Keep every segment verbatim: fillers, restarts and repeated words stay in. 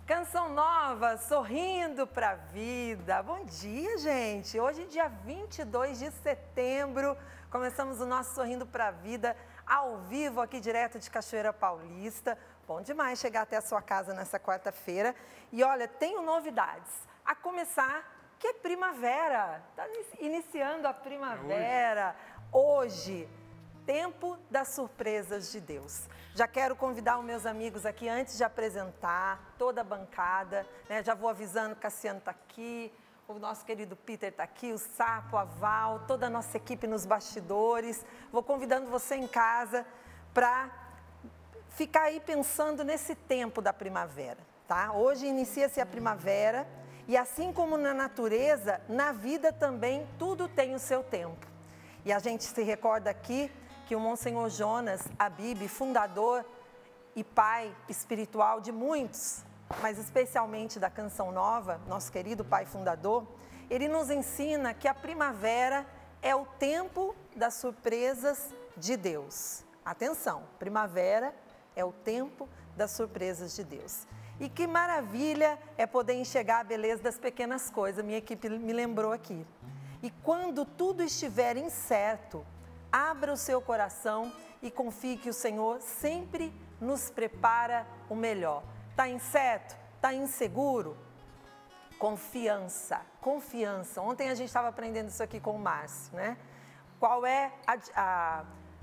Canção nova, sorrindo pra vida. Bom dia, gente. Hoje, dia vinte e dois de setembro, começamos o nosso Sorrindo pra Vida ao vivo aqui direto de Cachoeira Paulista. Bom demais chegar até a sua casa nessa quarta-feira. E olha, tenho novidades. A começar que é primavera. Está iniciando a primavera. Hoje, tempo das surpresas de Deus. Já quero convidar os meus amigos aqui, antes de apresentar toda a bancada, né? Já vou avisando, o Cassiano está aqui, o nosso querido Peter está aqui, o Sapo, a Val, toda a nossa equipe nos bastidores. Vou convidando você em casa para ficar aí pensando nesse tempo da primavera, tá? Hoje inicia-se a primavera e assim como na natureza, na vida também tudo tem o seu tempo. E a gente se recorda aqui que o Monsenhor Jonas Abib, fundador e pai espiritual de muitos, mas especialmente da Canção Nova, nosso querido pai fundador, ele nos ensina que a primavera é o tempo das surpresas de Deus. Atenção, primavera é o tempo das surpresas de Deus. E que maravilha é poder enxergar a beleza das pequenas coisas, minha equipe me lembrou aqui. E quando tudo estiver incerto, abra o seu coração e confie que o Senhor sempre nos prepara o melhor. Está incerto? Está inseguro? Confiança, confiança. Ontem a gente estava aprendendo isso aqui com o Márcio, né? Qual é a, a...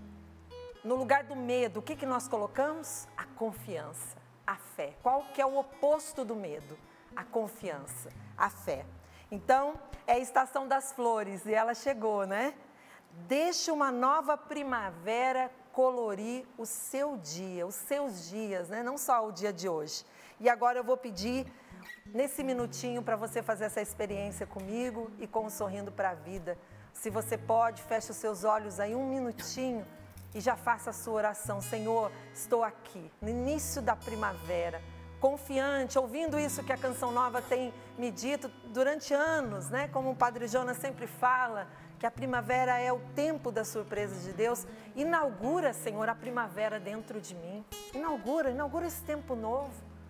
No lugar do medo, o que, que nós colocamos? A confiança, a fé. Qual que é o oposto do medo? A confiança, a fé. Então, é a estação das flores e ela chegou, né? Deixe uma nova primavera colorir o seu dia, os seus dias, né? Não só o dia de hoje. E agora eu vou pedir, nesse minutinho, para você fazer essa experiência comigo e com o Sorrindo para a Vida. Se você pode, feche os seus olhos aí um minutinho e já faça a sua oração. Senhor, estou aqui, no início da primavera, confiante, ouvindo isso que a Canção Nova tem me dito durante anos, né? Como o Padre Jonas sempre fala, que a primavera é o tempo das surpresas de Deus. Inaugura, Senhor, a primavera dentro de mim. Inaugura, inaugura esse tempo novo.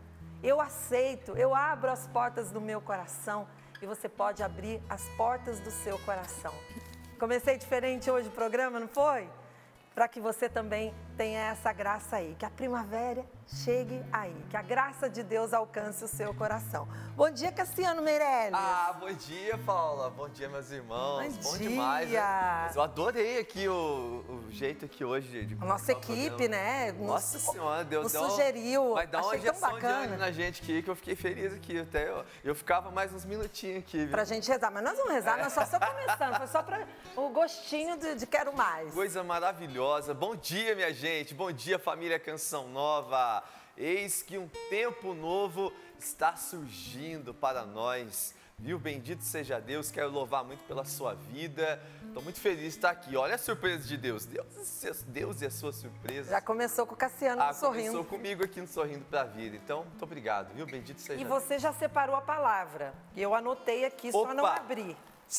Eu aceito, eu abro as portas do meu coração e você pode abrir as portas do seu coração. Comecei diferente hoje o programa, não foi? Para que você também tenha essa graça aí, que a primavera chegue aí, que a graça de Deus alcance o seu coração. Bom dia, Cassiano Meirelles. Ah, bom dia, Paula. Bom dia, meus irmãos. Bom, bom dia. demais. Né? Eu adorei aqui o, o jeito aqui hoje de a nossa equipe, né? Nossa nos, Senhora, Deus nos sugeriu. Vai dar uma Achei tão injeção de bacana ânimo na gente aqui, que eu fiquei feliz aqui. Até eu, eu ficava mais uns minutinhos aqui. Viu? Pra gente rezar, mas nós vamos rezar, nós só estamos começando, foi só para o gostinho de, de quero mais. Coisa maravilhosa. Bom dia, minha gente. Bom dia, família Canção Nova. Eis que um tempo novo está surgindo para nós. Viu? Bendito seja Deus. Quero louvar muito pela sua vida. Estou muito feliz de estar aqui. Olha a surpresa de Deus. Deus, Deus e a sua surpresa. Já começou com o Cassiano ah, sorrindo. Começou comigo aqui no Sorrindo para a Vida. Então, muito obrigado. Viu? Bendito seja E Deus. você já separou a palavra. E eu anotei aqui, Opa, só não abri.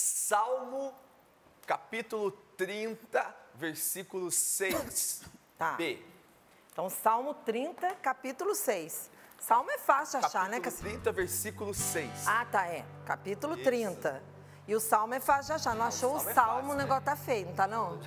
Salmo, capítulo trinta, versículo seis. Tá. B. Então, Salmo trinta, capítulo seis. Salmo é fácil de achar, né? Capítulo trinta, versículo seis. Ah, tá, é. Capítulo Isso. trinta. E o Salmo é fácil de achar. Não, não achou o Salmo, o salmo é o negócio, né? Tá feio, não tá não?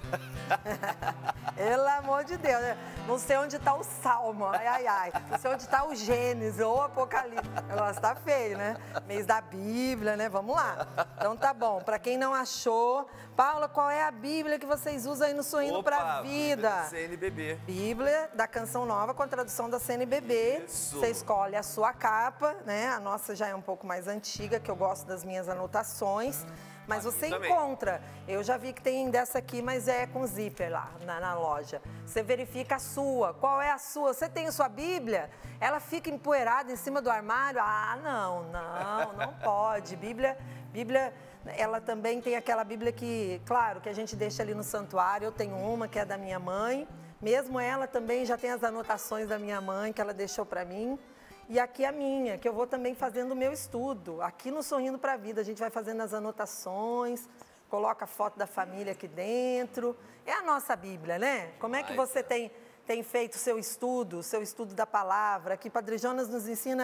Pelo amor de Deus. Não sei onde tá o Salmo, ai, ai, ai. Não sei onde tá o Gênesis ou o Apocalipse. O negócio tá feio, né? Mês da Bíblia, né? Vamos lá. Então tá bom. Pra quem não achou, Paula, qual é a Bíblia que vocês usam aí no Sorrindo Opa, pra Vida? Bíblia C N B B. Bíblia da Canção Nova com a tradução da C N B B. Isso. Você escolhe a sua capa, né? A nossa já é um pouco mais antiga, que eu gosto das minhas anotações. Mas você também encontra, eu já vi que tem dessa aqui, mas é com zíper lá na, na loja. Você verifica a sua, qual é a sua? Você tem a sua Bíblia? Ela fica empoeirada em cima do armário? Ah, não, não, não pode. Bíblia, Bíblia, ela também tem aquela Bíblia que, claro, que a gente deixa ali no santuário. Eu tenho uma que é da minha mãe, mesmo ela também já tem as anotações da minha mãe que ela deixou para mim. E aqui a minha, que eu vou também fazendo o meu estudo. Aqui no Sorrindo para a Vida, a gente vai fazendo as anotações, coloca a foto da família aqui dentro. É a nossa Bíblia, né? Como é que você tem, tem feito o seu estudo, o seu estudo da palavra? Aqui Padre Jonas nos ensina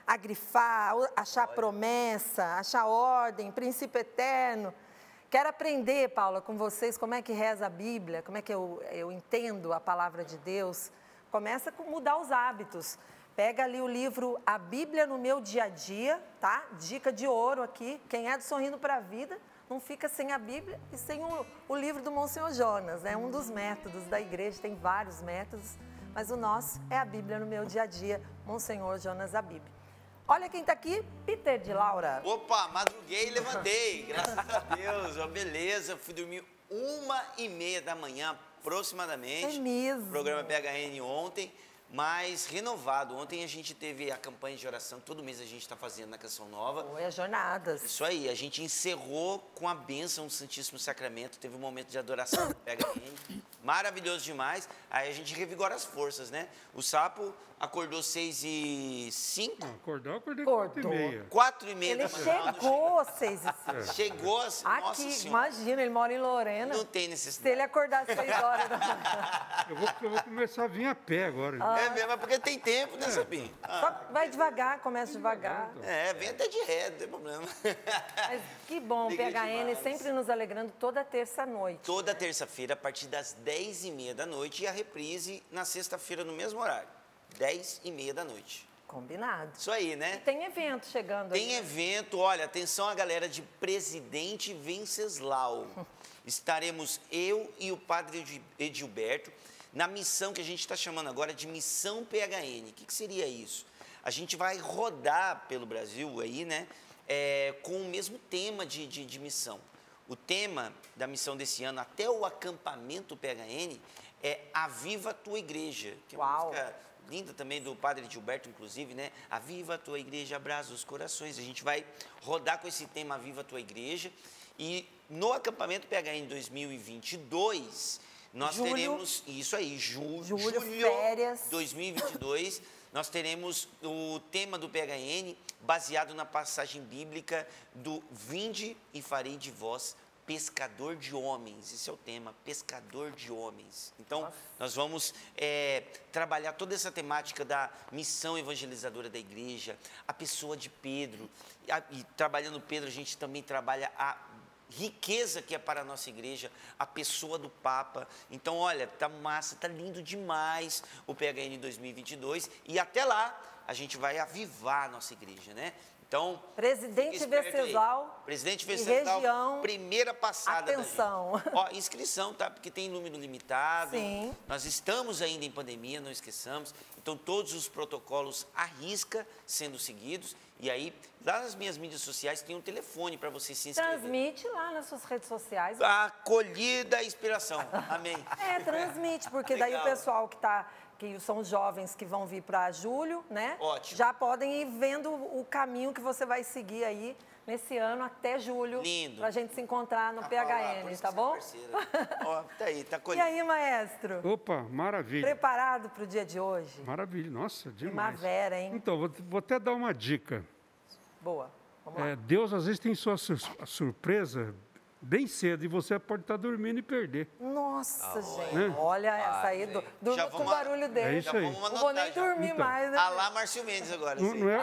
a grifar, achar promessa, achar ordem, princípio eterno. Quero aprender, Paula, com vocês como é que reza a Bíblia, como é que eu, eu entendo a palavra de Deus. Começa com mudar os hábitos. Pega ali o livro A Bíblia no Meu Dia a Dia, tá? Dica de ouro aqui. Quem é do Sorrindo para a Vida não fica sem a Bíblia e sem o, o livro do Monsenhor Jonas. É um dos métodos da igreja, tem vários métodos, mas o nosso é a Bíblia no Meu Dia a Dia, Monsenhor Jonas Abib. Olha quem está aqui, Peter de Laura. Opa, madruguei e levantei, graças a Deus, ó, beleza, fui dormir uma e meia da manhã aproximadamente. É mesmo. Programa P H N ontem, mas renovado. Ontem a gente teve a campanha de oração, todo mês a gente está fazendo na Canção Nova. Foi as jornadas. Isso aí, a gente encerrou com a bênção do Santíssimo Sacramento, teve um momento de adoração do P H N, maravilhoso demais. Aí a gente revigora as forças, né? O Sapo acordou seis e cinco? Acordou, acordei Acordou. quatro e meia. Quatro e meia Ele da manhã. chegou às seis e cinco. Chegou às... Nossa Aqui, Senhora. imagina, ele mora em Lorena. Não tem Se necessidade. ele acordar às seis horas da manhã. Eu vou, eu vou começar a vir a pé agora. É mesmo, é porque tem tempo, né, Sabinho? Ah, Só vai devagar, começa devagar. é, vem até de ré, não tem problema. Mas que bom, Liga P H N demais. sempre nos alegrando toda terça-noite. Toda terça-feira, a partir das dez e meia da noite, e a reprise na sexta-feira, no mesmo horário, dez e meia da noite. Combinado. Isso aí, né? Tem evento chegando Tem aí. evento, olha, atenção a galera de Presidente Venceslau. Estaremos eu e o padre Edi- Edilberto na missão que a gente está chamando agora de Missão P H N. O que, que seria isso? A gente vai rodar pelo Brasil aí, né, é, com o mesmo tema de, de, de missão. O tema da missão desse ano, até o acampamento P H N, é Aviva a Tua Igreja. Que é uma Uau. música linda também do padre Gilberto, inclusive, né? Aviva a Tua Igreja, abraça os corações. A gente vai rodar com esse tema Aviva a Tua Igreja. E no acampamento P H N dois mil e vinte e dois, nós Julho. teremos, isso aí, ju, Julho, férias. dois mil e vinte e dois, nós teremos o tema do P H N baseado na passagem bíblica do Vinde e farei de vós pescador de homens. Esse é o tema, pescador de homens. Então, Nossa. nós vamos é, trabalhar toda essa temática da missão evangelizadora da igreja, a pessoa de Pedro. E, a- e trabalhando Pedro, a gente também trabalha a riqueza que é para a nossa igreja, a pessoa do Papa. Então, olha, tá massa, tá lindo demais o P H N dois mil e vinte e dois. E até lá, a gente vai avivar a nossa igreja, né? Então, Presidente fique esperto aí. Venceslau Presidente e Venceslau, região, primeira passada atenção. da gente. Ó, inscrição, tá? Porque tem número limitado. Sim. Nós estamos ainda em pandemia, não esqueçamos. Então, todos os protocolos à risca sendo seguidos. E aí, lá nas minhas mídias sociais, tem um telefone para você se inscrever. Transmite lá nas suas redes sociais. Acolhida e inspiração. Amém. É, transmite, porque daí o Legal. pessoal que tá, que são os jovens que vão vir para julho, né? Ótimo. Já podem ir vendo o caminho que você vai seguir aí nesse ano até julho. Lindo. Pra gente se encontrar no P Olha lá, H por N, isso tá que você é bom? parceira. Ó, tá aí, tá E colhendo. aí, maestro? Opa, maravilha. Preparado para o dia de hoje? Maravilha, nossa, demais. Primavera, hein? Então, vou, vou até dar uma dica. Boa. Vamos lá. É, Deus às vezes tem sua sur- surpresa bem cedo e você pode estar dormindo e perder. Nossa, gente. Né? Olha essa aí, do, do, Já com o vamos- barulho dele. É isso Já aí. vamos Não vou anotar nem já. dormir Então. mais, né? Ah lá, Márcio Mendes agora. Não, sim. não é?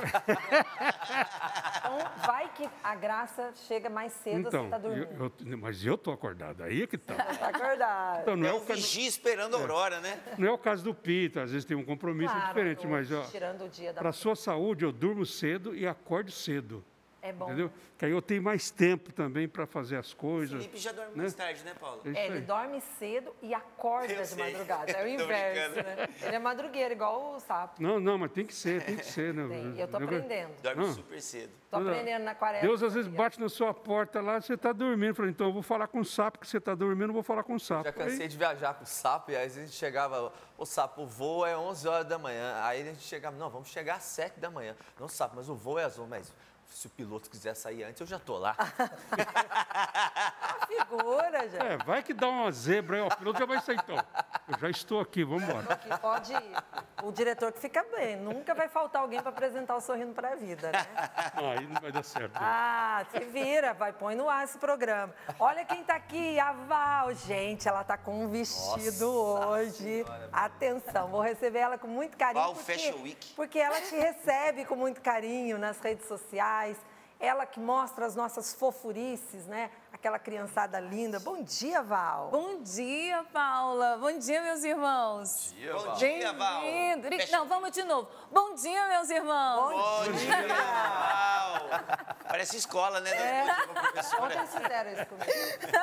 Então, vai que a graça chega mais cedo, Então, você tá dormindo. eu- eu- mas eu tô acordado, aí é que tá. Tá acordado. Então, não É é, um o caso, vigia esperando a aurora, né? não é o caso do Pito, às vezes tem um compromisso Claro, diferente, tô mas ó, tirando o dia da... para sua saúde eu durmo cedo e acordo cedo, É bom. entendeu? Que aí eu tenho mais tempo também para fazer as coisas. Felipe já dorme né? mais tarde, né, Paulo? É isso É, ele aí. dorme cedo e acorda Eu de sei. madrugada. É o Tô inverso, brincando. né? Ele é madrugueiro, igual o sapo. Não, não, mas tem que ser, tem que ser, né? Tem. E eu tô Eu- aprendendo. Dorme Não. super cedo. Tô aprendendo na quaresma. Deus às vezes bate na sua porta lá, você está dormindo. Falei, então eu vou falar com o sapo, que você está dormindo, eu vou falar com o sapo. Já cansei Aí, de viajar com o sapo e aí a gente chegava, o sapo, o voo é onze horas da manhã. Aí a gente chegava, não, vamos chegar às sete da manhã. Não, sapo, mas o voo é às onze. Mas se o piloto quiser sair antes, eu já tô lá. Uma Segura, já. É, vai que dá uma zebra aí, ó, o piloto já vai sair então. Eu já estou aqui, vamos embora. Aqui, pode ir. O diretor que fica bem. Nunca vai faltar alguém para apresentar o Sorrindo para a Vida, né? Aí não vai dar certo. Ah, se vira, vai, põe no ar esse programa. Olha quem tá aqui, a Val. Gente, ela tá com um vestido Nossa hoje. Senhora, Atenção, vou receber ela com muito carinho. Val porque, Fashion Week. Porque ela te recebe com muito carinho nas redes sociais. Ela que mostra as nossas fofurices, né? Aquela criançada linda. Bom dia, Val. Bom dia, Paula. Bom dia, meus irmãos. Dia, Bom Val. dia, Val. Bem-vindo. Fecha- Não, vamos de novo. Bom dia, meus irmãos. Bom dia, Val. Parece escola, né? É. Bom dia, professora. Ontem fizeram isso comigo.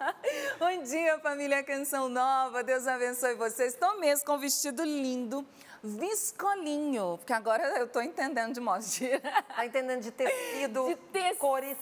Bom dia, família Canção Nova. Deus abençoe vocês. Estou mesmo com um vestido lindo, viscolinho, porque agora eu tô entendendo de modo de... Tá entendendo de tecido, De tecido, cores.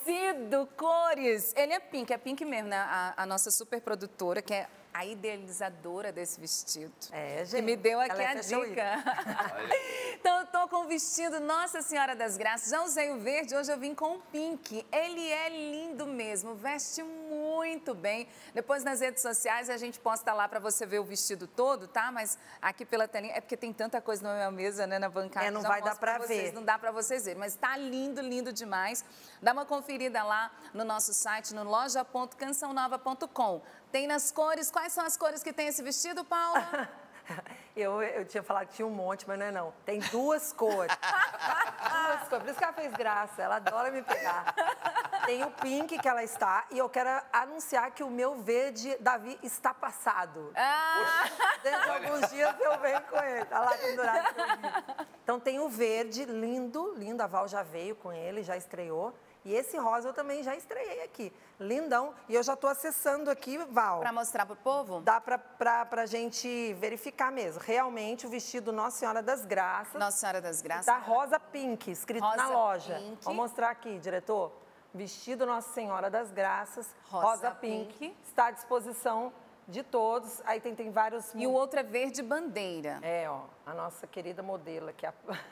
cores. Ele é pink, é pink mesmo, né? A, a nossa super produtora, que é a idealizadora desse vestido. É, Que gente. me deu aqui ela é a Fashion Week. dica. Então, eu tô com o vestido Nossa Senhora das Graças. Já usei o verde, hoje eu vim com o pink. Ele é lindo mesmo, veste muito bem. Depois nas redes sociais a gente posta lá para você ver o vestido todo, tá? Mas aqui pela telinha, é porque tem tanta coisa na minha mesa, né, na bancada. É, não já vai dar mostro pra vocês, ver. Não dá para vocês verem, mas tá lindo, lindo demais. Dá uma conferida lá no nosso site, no loja ponto canção nova ponto com. Tem nas cores, quais são as cores que tem esse vestido, Paula? Eu, eu tinha falado que tinha um monte, mas não é não. Tem duas cores. Duas cores. Por isso que ela fez graça. Ela adora me pegar. Tem o pink que ela está e eu quero anunciar que o meu verde, Davi, está passado. Ah! Dentro de alguns dias eu venho com ele. Tá lá pendurado comigo. Então tem o verde, lindo, lindo. A Val já veio com ele, já estreou. E esse rosa eu também já estreiei aqui. Lindão. E eu já estou acessando aqui, Val. Para mostrar pro povo? Dá pra, pra, pra gente verificar mesmo. Realmente, o vestido Nossa Senhora das Graças. Nossa Senhora das Graças. Tá rosa pink, escrito Rosa na loja. pink. Vou mostrar aqui, diretor. Vestido Nossa Senhora das Graças, Rosa rosa, pink. pink. Está à disposição de todos. Aí tem, tem vários... E o outro é verde bandeira. É, ó, a nossa querida modelo aqui. A...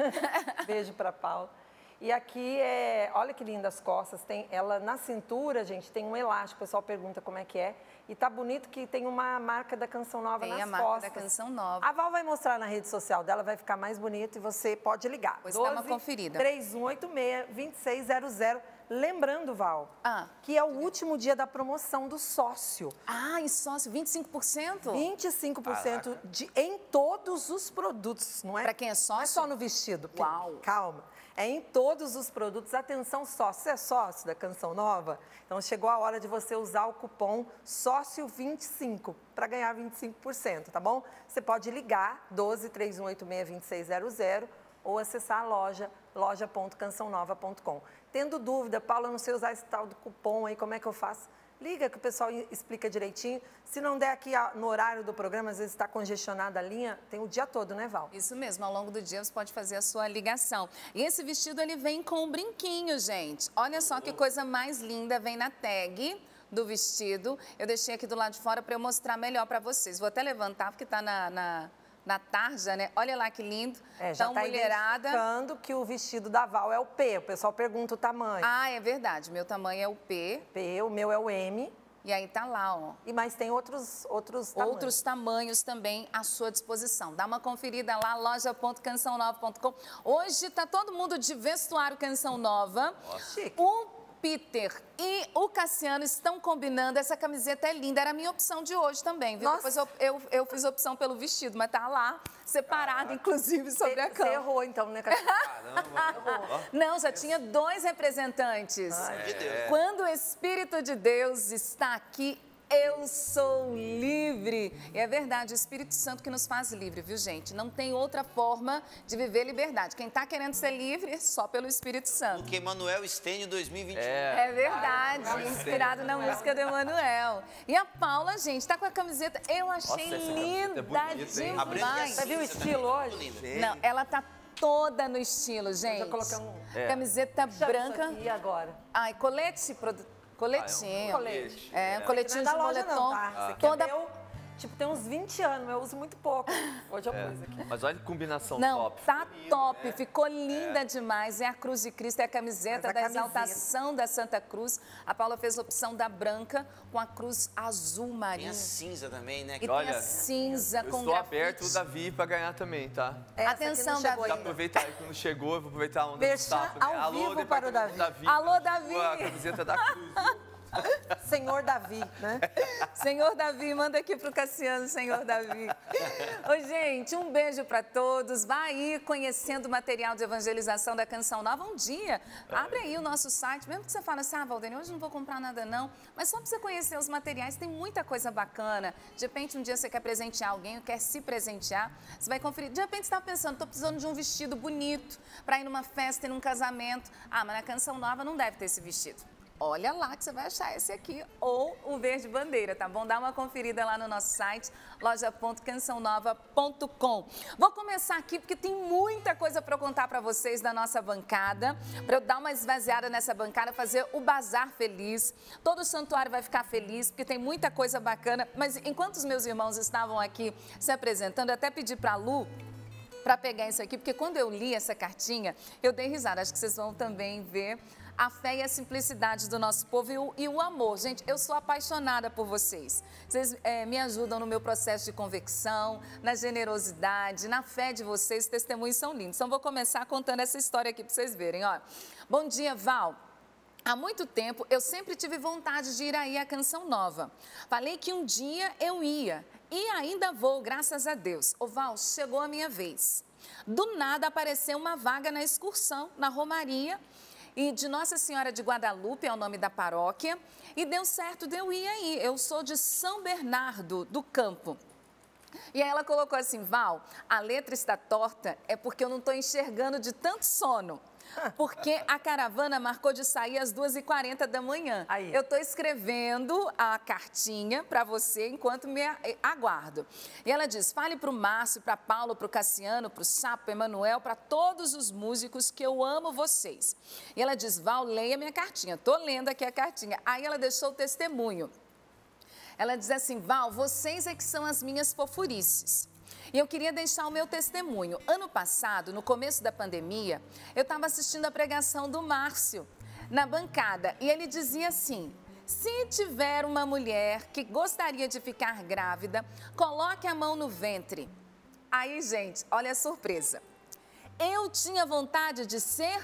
Beijo pra Paula. E aqui é, olha que lindas as costas, tem ela na cintura, gente, tem um elástico, o pessoal pergunta como é que é. E tá bonito que tem uma marca da Canção Nova Tem nas a marca costas. da Canção Nova. A Val vai mostrar na rede social dela, vai ficar mais bonito e você pode ligar. Pois dá uma conferida. três um oito seis, dois seis zero zero. Lembrando, Val, Ah. que é o último dia da promoção do sócio. Ah, e sócio, vinte e cinco por cento? vinte e cinco por cento de, em todos os produtos, não é? Pra quem é sócio? Não é só no vestido. porque- Uau. Calma. É em todos os produtos. Atenção, sócio. Você é sócio da Canção Nova? Então chegou a hora de você usar o cupom sócio vinte e cinco para ganhar vinte e cinco por cento, tá bom? Você pode ligar doze, três um oito seis, dois seis zero zero ou acessar a loja, loja ponto canção nova ponto com. Tendo dúvida, Paula, não sei usar esse tal do cupom aí, como é que eu faço? Liga que o pessoal explica direitinho. Se não der aqui no horário do programa, às vezes está congestionada a linha, tem o dia todo, né, Val? Isso mesmo, ao longo do dia você pode fazer a sua ligação. E esse vestido, ele vem com um brinquinho, gente. Olha só que coisa mais linda, vem na tag do vestido. Eu deixei aqui do lado de fora para eu mostrar melhor para vocês. Vou até levantar, porque está na... na... na tarja, né? Olha lá que lindo. É, já então, tá mulherada. identificando que o vestido da Val é o P. O pessoal pergunta o tamanho. Ah, é verdade. Meu tamanho é o P. P, o meu é o M. E aí tá lá, ó. E mas tem outros outros tamanhos. Outros tamanhos também à sua disposição. Dá uma conferida lá, loja ponto canção nova ponto com. Hoje tá todo mundo de vestuário Canção Nova. Chique. O Peter e o Cassiano estão combinando. Essa camiseta é linda. Era a minha opção de hoje também, viu? Nossa. Depois eu, eu, eu fiz opção pelo vestido, mas tá lá, separado, inclusive, sobre a Você cama. errou então, né, Cassiano? Caramba. Não, já tinha dois representantes. Ai, de Deus. Quando o Espírito de Deus está aqui, eu sou livre. E é verdade, o Espírito Santo que nos faz livre, viu, gente? Não tem outra forma de viver liberdade. Quem está querendo ser livre é só pelo Espírito Santo. Porque Emanuel Estênio dois mil e vinte e um. É. É verdade, inspirado na música do Emanuel. E a Paula, gente, tá com a camiseta, eu achei Nossa, essa camiseta linda é bonita, hein? A branca e a demais. Você viu o cinza estilo também, hoje? muito linda. Não, ela tá toda no estilo, gente. Já colocamos um. É. Camiseta Chama branca. isso aqui agora. Ai, colete, produ... coletinho. Ah, é um colete. É, É. coletinho Não é de da loja moletom. não, tá? Você Toda... quer ver o tipo, tem uns vinte anos, eu uso muito pouco. Hoje eu É. pus aqui. Mas olha que combinação Não, top. tá Ficou lindo, top, né? ficou linda demais. É a cruz de Cristo, é a camiseta Mas a da camiseta. exaltação da Santa Cruz. A Paula fez a opção da branca com a cruz azul Tem marinho. a cinza também, né? E Olha, tem a cinza Eu com estou grafite. aberto, o Davi, para ganhar também, tá? Essa aqui Atenção, não chegou Davi. Já ainda. aproveitar aí quando chegou, eu vou aproveitar a onda do Merchan sapo, né? ao Alô, vivo departamento para o Davi. Davi. Alô, Davi. A camiseta da Cruz, viu? Senhor Davi, né? Senhor Davi, manda aqui pro Cassiano, Senhor Davi. Ô, gente, um beijo para todos. Vai aí conhecendo o material de evangelização da Canção Nova um dia. Abre aí o nosso site, mesmo que você fale assim, ah, Valdênia, hoje não vou comprar nada não, mas só para você conhecer os materiais, tem muita coisa bacana. De repente, um dia você quer presentear alguém, quer se presentear, você vai conferir. De repente, você está pensando, estou precisando de um vestido bonito para ir numa festa e num casamento. Ah, mas na Canção Nova não deve ter esse vestido. Olha lá que você vai achar esse aqui ou o verde bandeira, tá bom? Dá uma conferida lá no nosso site, loja ponto canção nova ponto com. Vou começar aqui porque tem muita coisa para eu contar para vocês da nossa bancada, para eu dar uma esvaziada nessa bancada, fazer o bazar feliz. Todo o santuário vai ficar feliz porque tem muita coisa bacana, mas enquanto os meus irmãos estavam aqui se apresentando, eu até pedi para a Lu para pegar isso aqui, porque quando eu li essa cartinha, eu dei risada. Acho que vocês vão também ver a fé e a simplicidade do nosso povo e o, e o amor. Gente, eu sou apaixonada por vocês. Vocês é, me ajudam no meu processo de convicção, na generosidade, na fé de vocês. Os testemunhos são lindos. Então, vou começar contando essa história aqui para vocês verem. Ó. Bom dia, Val. Há muito tempo, eu sempre tive vontade de ir aí à Canção Nova. Falei que um dia eu ia e ainda vou, graças a Deus. Ô, Val, chegou a minha vez. Do nada apareceu uma vaga na excursão, na Romaria, e de Nossa Senhora de Guadalupe, é o nome da paróquia, e deu certo de eu ir aí. Eu sou de São Bernardo do Campo. E aí ela colocou assim, Val, a letra está torta, é porque eu não estou enxergando de tanto sono. Porque a caravana marcou de sair às duas e quarenta da manhã. Aí. Eu estou escrevendo a cartinha para você enquanto me aguardo. E ela diz, fale para o Márcio, para Paulo, para o Cassiano, para o Sapo, Emanuel, para todos os músicos que eu amo vocês. E ela diz, Val, leia minha cartinha. Estou lendo aqui a cartinha. Aí ela deixou o testemunho. Ela diz assim, Val, vocês é que são as minhas fofurices. E eu queria deixar o meu testemunho. Ano passado, no começo da pandemia, eu estava assistindo a pregação do Márcio na bancada. E ele dizia assim, se tiver uma mulher que gostaria de ficar grávida, coloque a mão no ventre. Aí, gente, olha a surpresa. Eu tinha vontade de ser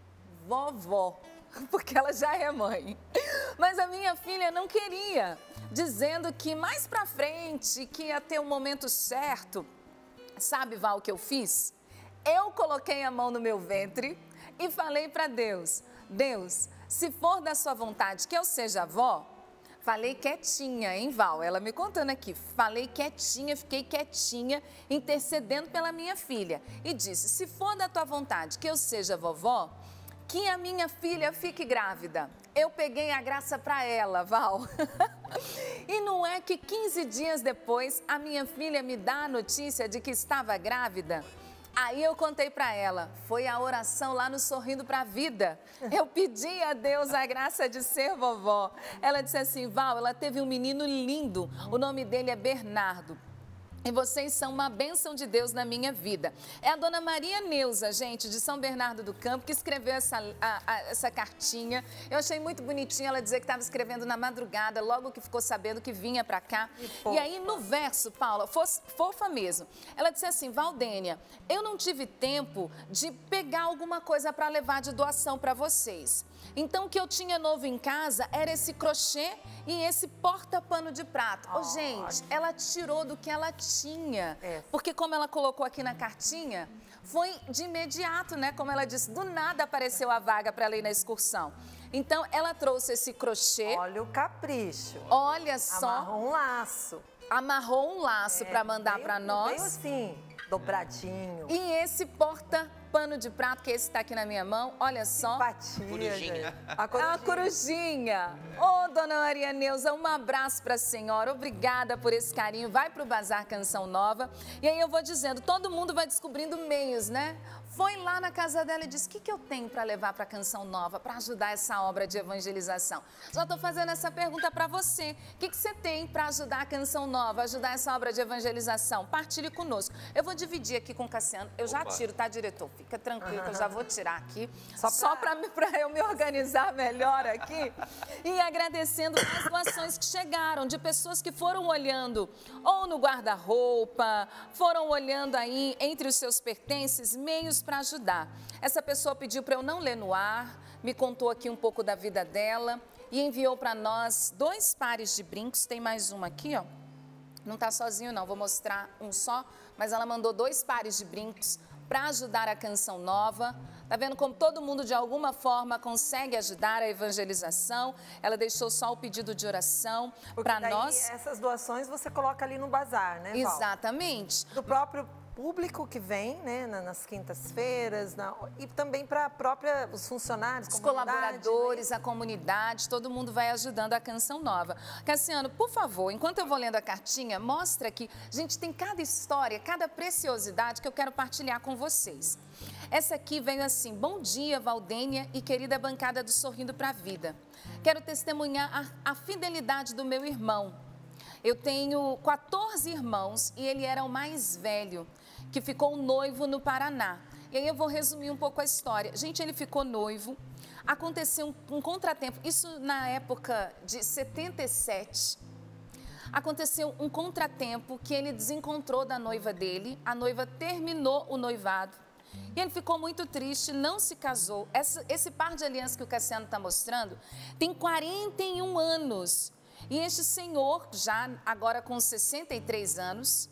vovó, porque ela já é mãe. Mas a minha filha não queria, dizendo que mais pra frente, que ia ter o momento certo. Sabe, Val, o que eu fiz? Eu coloquei a mão no meu ventre e falei para Deus, Deus, se for da sua vontade que eu seja avó, falei quietinha, hein, Val? Ela me contando aqui, falei quietinha, fiquei quietinha, intercedendo pela minha filha. E disse, se for da tua vontade que eu seja vovó, que a minha filha fique grávida. Eu peguei a graça para ela, Val. E não é que quinze dias depois, a minha filha me dá a notícia de que estava grávida? Aí eu contei para ela, foi a oração lá no Sorrindo para a Vida. Eu pedi a Deus a graça de ser vovó. Ela disse assim, Val, ela teve um menino lindo, o nome dele é Bernardo. E vocês são uma bênção de Deus na minha vida. É a dona Maria Neuza, gente, de São Bernardo do Campo, que escreveu essa, a, a, essa cartinha. Eu achei muito bonitinha ela dizer que estava escrevendo na madrugada, logo que ficou sabendo que vinha para cá. E, e aí, no verso, Paula, fofa mesmo, ela disse assim, Valdênia, eu não tive tempo de pegar alguma coisa para levar de doação para vocês. Então, o que eu tinha novo em casa era esse crochê e esse porta-pano de prato. Ô, oh, gente, ela tirou do que ela tinha. É. Porque, como ela colocou aqui na cartinha, foi de imediato, né? Como ela disse, do nada apareceu a vaga para ela ir na excursão. Então, ela trouxe esse crochê. Olha o capricho. Olha só. Amarrou um laço. Amarrou um laço é, para mandar para nós. Veio assim, dobradinho. E esse porta-pano de prato, que esse está aqui na minha mão, olha só. Simpatia, corujinha. A corujinha. A corujinha. Ô, oh, dona Maria Neuza, um abraço para a senhora. Obrigada por esse carinho. Vai para o Bazar Canção Nova. E aí eu vou dizendo, todo mundo vai descobrindo meios, né? foi lá na casa dela e disse, o que, que eu tenho para levar para a Canção Nova, para ajudar essa obra de evangelização? Já estou fazendo essa pergunta para você. O que, que você tem para ajudar a Canção Nova, ajudar essa obra de evangelização? Partilhe conosco. Eu vou dividir aqui com o Cassiano. Eu já Opa. tiro, tá, diretor? Fica tranquilo que eu já vou tirar aqui. Só para eu me organizar melhor aqui. E agradecendo as doações que chegaram de pessoas que foram olhando ou no guarda-roupa, foram olhando aí entre os seus pertences, meios para ajudar. Essa pessoa pediu para eu não ler no ar, me contou aqui um pouco da vida dela e enviou para nós dois pares de brincos. Tem mais uma aqui, ó. Não está sozinho não, vou mostrar um só, mas ela mandou dois pares de brincos para ajudar a Canção Nova. Tá vendo como todo mundo de alguma forma consegue ajudar a evangelização? Ela deixou só o pedido de oração para nós. Essas doações você coloca ali no bazar, né, Val? Exatamente. Do próprio público que vem, né, nas quintas-feiras, e também para própria os funcionários, os colaboradores, né? A comunidade, todo mundo vai ajudando a Canção Nova. Cassiano, por favor, enquanto eu vou lendo a cartinha, mostra aqui, gente, tem cada história, cada preciosidade que eu quero partilhar com vocês. Essa aqui veio assim, bom dia, Valdênia e querida bancada do Sorrindo para a Vida. Quero testemunhar a, a fidelidade do meu irmão. Eu tenho quatorze irmãos e ele era o mais velho, que ficou noivo no Paraná. E aí eu vou resumir um pouco a história. Gente, ele ficou noivo, aconteceu um, um contratempo, isso na época de setenta e sete. Aconteceu um contratempo que ele desencontrou da noiva dele, a noiva terminou o noivado. E ele ficou muito triste, não se casou. Essa, esse par de alianças que o Cassiano está mostrando tem quarenta e um anos. E este senhor, já agora com sessenta e três anos,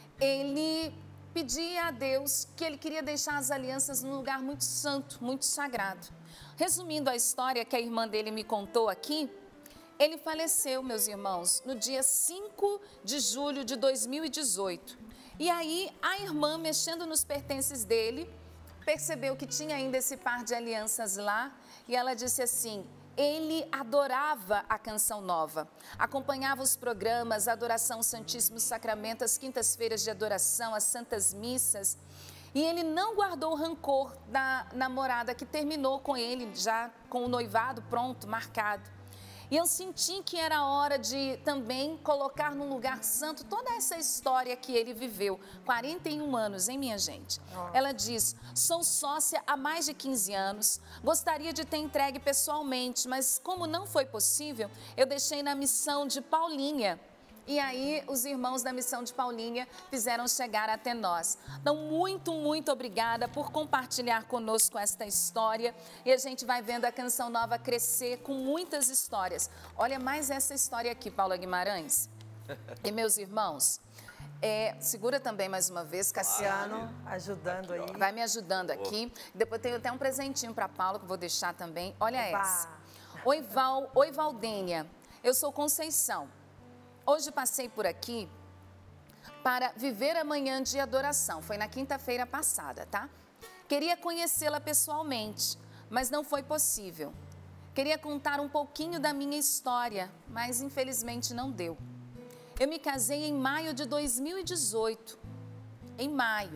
ele pedia a Deus que ele queria deixar as alianças num lugar muito santo, muito sagrado. Resumindo a história que a irmã dele me contou aqui, ele faleceu, meus irmãos, no dia cinco de julho de dois mil e dezoito. E aí a irmã, mexendo nos pertences dele, percebeu que tinha ainda esse par de alianças lá e ela disse assim: ele adorava a Canção Nova, acompanhava os programas, a adoração ao Santíssimo Sacramento, as quintas-feiras de adoração, as santas missas. E ele não guardou rancor da namorada que terminou com ele, já com o noivado pronto, marcado. E eu senti que era hora de também colocar num lugar santo toda essa história que ele viveu. quarenta e um anos, hein, minha gente? Oh. Ela diz, sou sócia há mais de quinze anos, gostaria de ter entregue pessoalmente, mas como não foi possível, eu deixei na missão de Paulinha. E aí, os irmãos da missão de Paulinha fizeram chegar até nós. Então, muito, muito obrigada por compartilhar conosco esta história. E a gente vai vendo a Canção Nova crescer com muitas histórias. Olha mais essa história aqui, Paula Guimarães. E meus irmãos, é, segura também mais uma vez, Cassiano. Ajudando aí. Vai me ajudando aqui. Depois tenho até um presentinho para Paula, que eu vou deixar também. Olha Opa. essa. Oi, Val, Oi, Valdênia. Eu sou Conceição. Hoje passei por aqui para viver a manhã de adoração. Foi na quinta-feira passada, tá? Queria conhecê-la pessoalmente, mas não foi possível. Queria contar um pouquinho da minha história, mas infelizmente não deu. Eu me casei em maio de dois mil e dezoito. Em maio.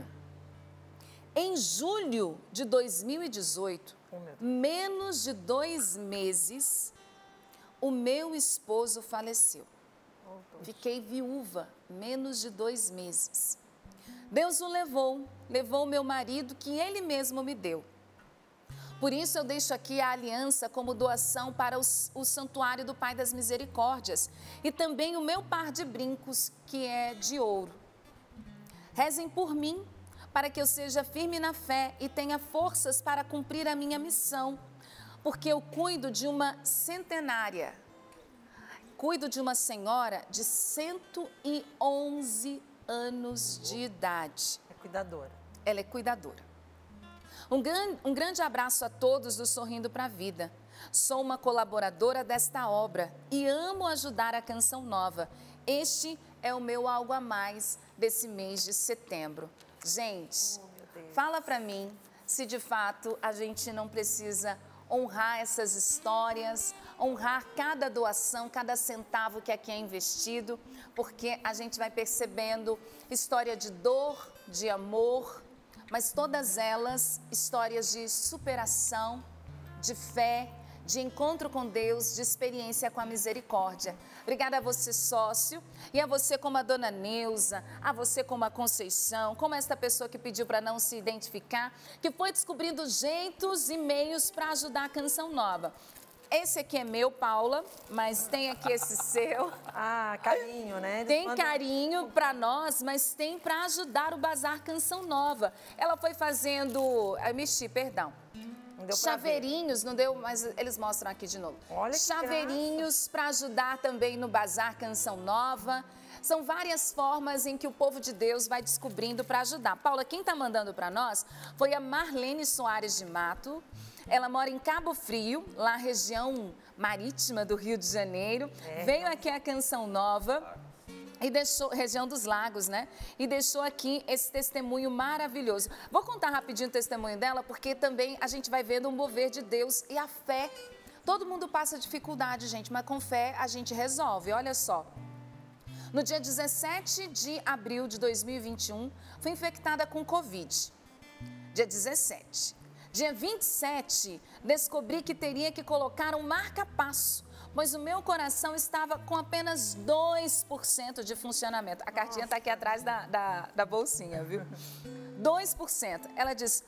Em julho de dois mil e dezoito, menos de dois meses, o meu esposo faleceu. Fiquei viúva, menos de dois meses. Deus o levou, levou meu marido que ele mesmo me deu. Por isso eu deixo aqui a aliança como doação para os, o Santuário do Pai das Misericórdias e também o meu par de brincos, que é de ouro. Rezem por mim, para que eu seja firme na fé e tenha forças para cumprir a minha missão, porque eu cuido de uma centenária. Cuido de uma senhora de cento e onze anos de idade. É cuidadora. Ela é cuidadora. Um, gran, um grande abraço a todos do Sorrindo para a Vida. Sou uma colaboradora desta obra e amo ajudar a Canção Nova. Este é o meu algo a mais desse mês de setembro. Gente, oh, fala para mim se de fato a gente não precisa honrar essas histórias, honrar cada doação, cada centavo que aqui é investido, porque a gente vai percebendo história de dor, de amor, mas todas elas histórias de superação, de fé, de encontro com Deus, de experiência com a misericórdia. Obrigada a você, sócio, e a você como a dona Neuza, a você como a Conceição, como esta pessoa que pediu para não se identificar, que foi descobrindo jeitos e meios para ajudar a Canção Nova. Esse aqui é meu, Paula, mas tem aqui esse seu. Ah, carinho, né? Eles Tem mandam... carinho para nós, mas tem para ajudar o Bazar Canção Nova. Ela foi fazendo... Ah, mexi, perdão. Não deu pra Chaveirinhos, não deu, mas eles mostram aqui de novo. Olha que Chaveirinhos para ajudar também no Bazar Canção Nova. São várias formas em que o povo de Deus vai descobrindo para ajudar. Paula, quem está mandando para nós foi a Marlene Soares de Mato. Ela mora em Cabo Frio, lá na região marítima do Rio de Janeiro. É. Veio aqui a Canção Nova. E deixou, região dos lagos, né? E deixou aqui esse testemunho maravilhoso. Vou contar rapidinho o testemunho dela, porque também a gente vai vendo o mover de Deus e a fé. Todo mundo passa dificuldade, gente, mas com fé a gente resolve. Olha só. No dia dezessete de abril de dois mil e vinte e um, fui infectada com Covid. Dia dezessete. Dia vinte e sete, descobri que teria que colocar um marca-passo, pois o meu coração estava com apenas dois por cento de funcionamento. A cartinha está aqui atrás da, da, da bolsinha, viu? dois por cento. Ela diz,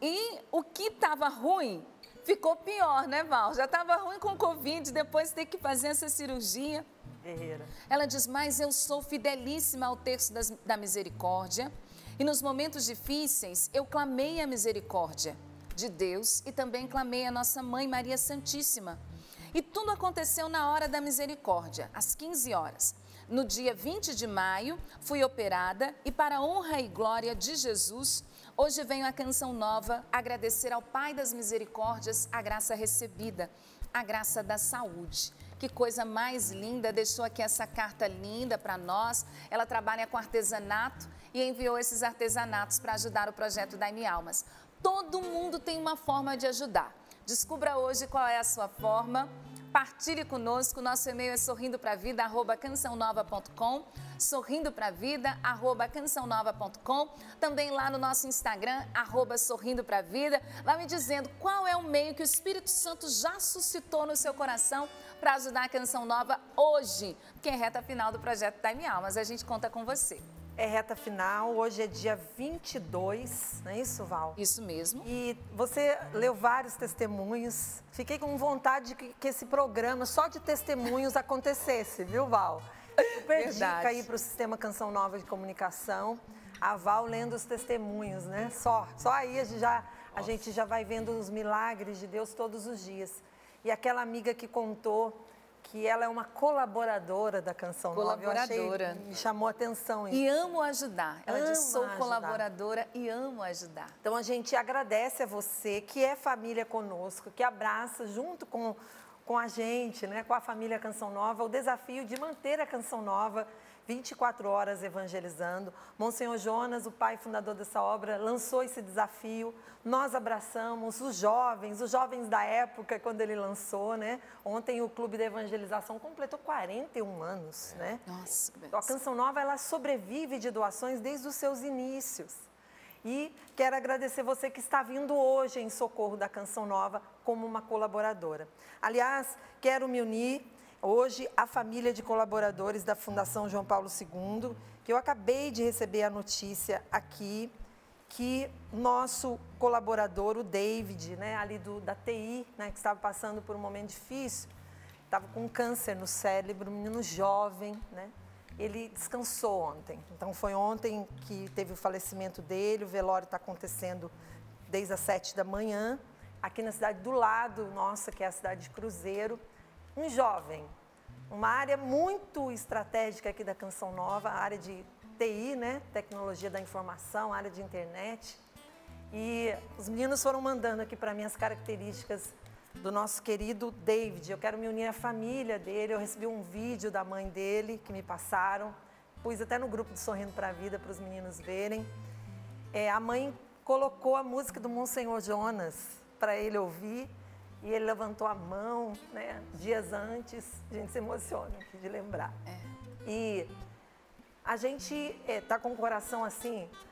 e o que estava ruim ficou pior, né, Val? Já estava ruim com Covid, depois ter que fazer essa cirurgia. Guerreira. Ela diz, mas eu sou fidelíssima ao terço das, da misericórdia e nos momentos difíceis eu clamei a misericórdia de Deus e também clamei a nossa Mãe Maria Santíssima. E tudo aconteceu na hora da misericórdia, às quinze horas. No dia vinte de maio, fui operada e para a honra e glória de Jesus, hoje venho a Canção Nova agradecer ao Pai das Misericórdias a graça recebida, a graça da saúde. Que coisa mais linda, deixou aqui essa carta linda para nós. Ela trabalha com artesanato e enviou esses artesanatos para ajudar o projeto Dai-me Almas. Todo mundo tem uma forma de ajudar. Descubra hoje qual é a sua forma. Partilhe conosco. Nosso e-mail é sorrindo pra vida arroba canção nova ponto com. sorrindo pra vida arroba canção nova ponto com. Também lá no nosso Instagram, arroba sorrindo pra vida. Vai me dizendo qual é o meio que o Espírito Santo já suscitou no seu coração para ajudar a Canção Nova hoje, que é reta final do projeto Dai-me Almas. A gente conta com você. É reta final, hoje é dia vinte e dois, não é isso, Val? Isso mesmo. E você leu vários testemunhos. Fiquei com vontade que, que esse programa só de testemunhos acontecesse, viu, Val? Super dica aí para o Sistema Canção Nova de Comunicação. A Val lendo os testemunhos, né? Só, só aí a gente, já, a gente já vai vendo os milagres de Deus todos os dias. E aquela amiga que contou que ela é uma colaboradora da Canção Nova. Colaboradora. Eu achei, me chamou a atenção isso. E amo ajudar. Ela diz, sou ajudar. colaboradora e amo ajudar. Então, a gente agradece a você que é família conosco, que abraça junto com, com a gente, né, com a família Canção Nova, o desafio de manter a Canção Nova vinte e quatro horas evangelizando. Monsenhor Jonas, o pai fundador dessa obra, lançou esse desafio. Nós abraçamos os jovens, os jovens da época, quando ele lançou, né? Ontem o Clube da Evangelização completou quarenta e um anos, né? Nossa, que então, a Canção Nova, ela sobrevive de doações desde os seus inícios. E quero agradecer você que está vindo hoje em socorro da Canção Nova como uma colaboradora. Aliás, quero me unir hoje à família de colaboradores da Fundação João Paulo segundo, que eu acabei de receber a notícia aqui, que nosso colaborador, o David, né, ali do, da T I, né, que estava passando por um momento difícil, estava com câncer no cérebro, um menino jovem, né, ele descansou ontem. Então, foi ontem que teve o falecimento dele, o velório está acontecendo desde as sete da manhã, aqui na cidade do lado, nossa, que é a cidade de Cruzeiro. Um jovem, uma área muito estratégica aqui da Canção Nova, a área de T I, né? Tecnologia da informação, área de internet. E os meninos foram mandando aqui para mim as características do nosso querido David. Eu quero me unir à família dele, eu recebi um vídeo da mãe dele que me passaram, pus até no grupo do Sorrindo para a Vida para os meninos verem. É, a mãe colocou a música do Monsenhor Jonas para ele ouvir. E ele levantou a mão, né, dias antes, a gente se emociona aqui de lembrar. É. E a gente está é, com o coração assim,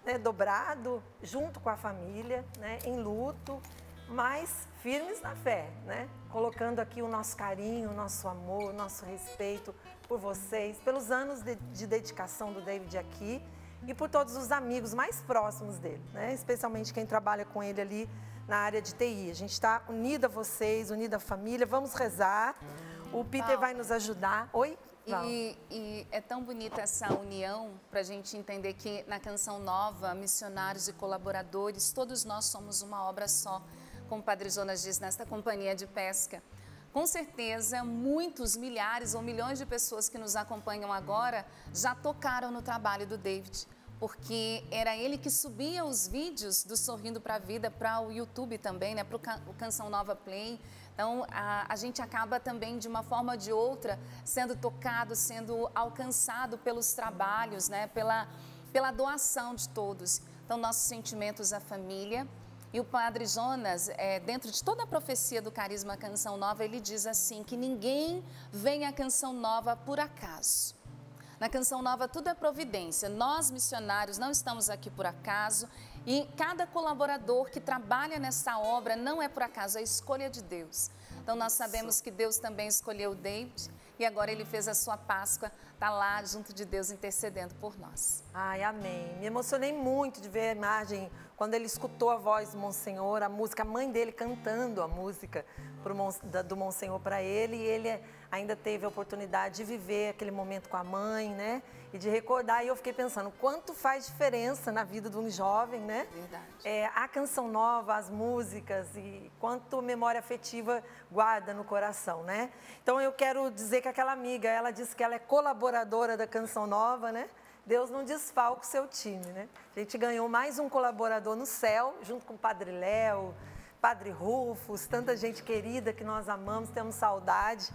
né, dobrado, junto com a família, né, em luto, mas firmes na fé, né? Colocando aqui o nosso carinho, o nosso amor, o nosso respeito por vocês, pelos anos de, de dedicação do David aqui e por todos os amigos mais próximos dele, né? Especialmente quem trabalha com ele ali na área de T I. A gente está unida a vocês, unida a família, vamos rezar. O Peter Val, vai nos ajudar. Oi? E, e é tão bonita essa união para a gente entender que na Canção Nova, missionários e colaboradores, todos nós somos uma obra só, como o Padre Jonas diz, nesta companhia de pesca. Com certeza, muitos, milhares ou milhões de pessoas que nos acompanham agora já tocaram no trabalho do David, porque era ele que subia os vídeos do Sorrindo para a Vida para o YouTube também, né, para o Canção Nova Play. Então, a, a gente acaba também, de uma forma ou de outra, sendo tocado, sendo alcançado pelos trabalhos, né? pela, pela doação de todos. Então, nossos sentimentos à família. E o Padre Jonas, é, dentro de toda a profecia do Carisma Canção Nova, ele diz assim, que ninguém vem à Canção Nova por acaso. Na Canção Nova tudo é providência. Nós, missionários, não estamos aqui por acaso. E cada colaborador que trabalha nessa obra não é por acaso, é escolha de Deus. Então, nós sabemos que Deus também escolheu o David e agora ele fez a sua Páscoa, está lá junto de Deus intercedendo por nós. Ai, amém. Me emocionei muito de ver a imagem, quando ele escutou a voz do Monsenhor, a música, a mãe dele cantando a música pro, do Monsenhor para ele, e ele ainda teve a oportunidade de viver aquele momento com a mãe, né? E de recordar, e eu fiquei pensando, quanto faz diferença na vida de um jovem, né? Verdade. É, a Canção Nova, as músicas, e quanto memória afetiva guarda no coração, né? Então eu quero dizer que aquela amiga, ela disse que ela é colaboradora da Canção Nova, né? Deus não desfalca o seu time, né? A gente ganhou mais um colaborador no céu, junto com o Padre Léo, Padre Rufus, tanta gente querida que nós amamos, temos saudade.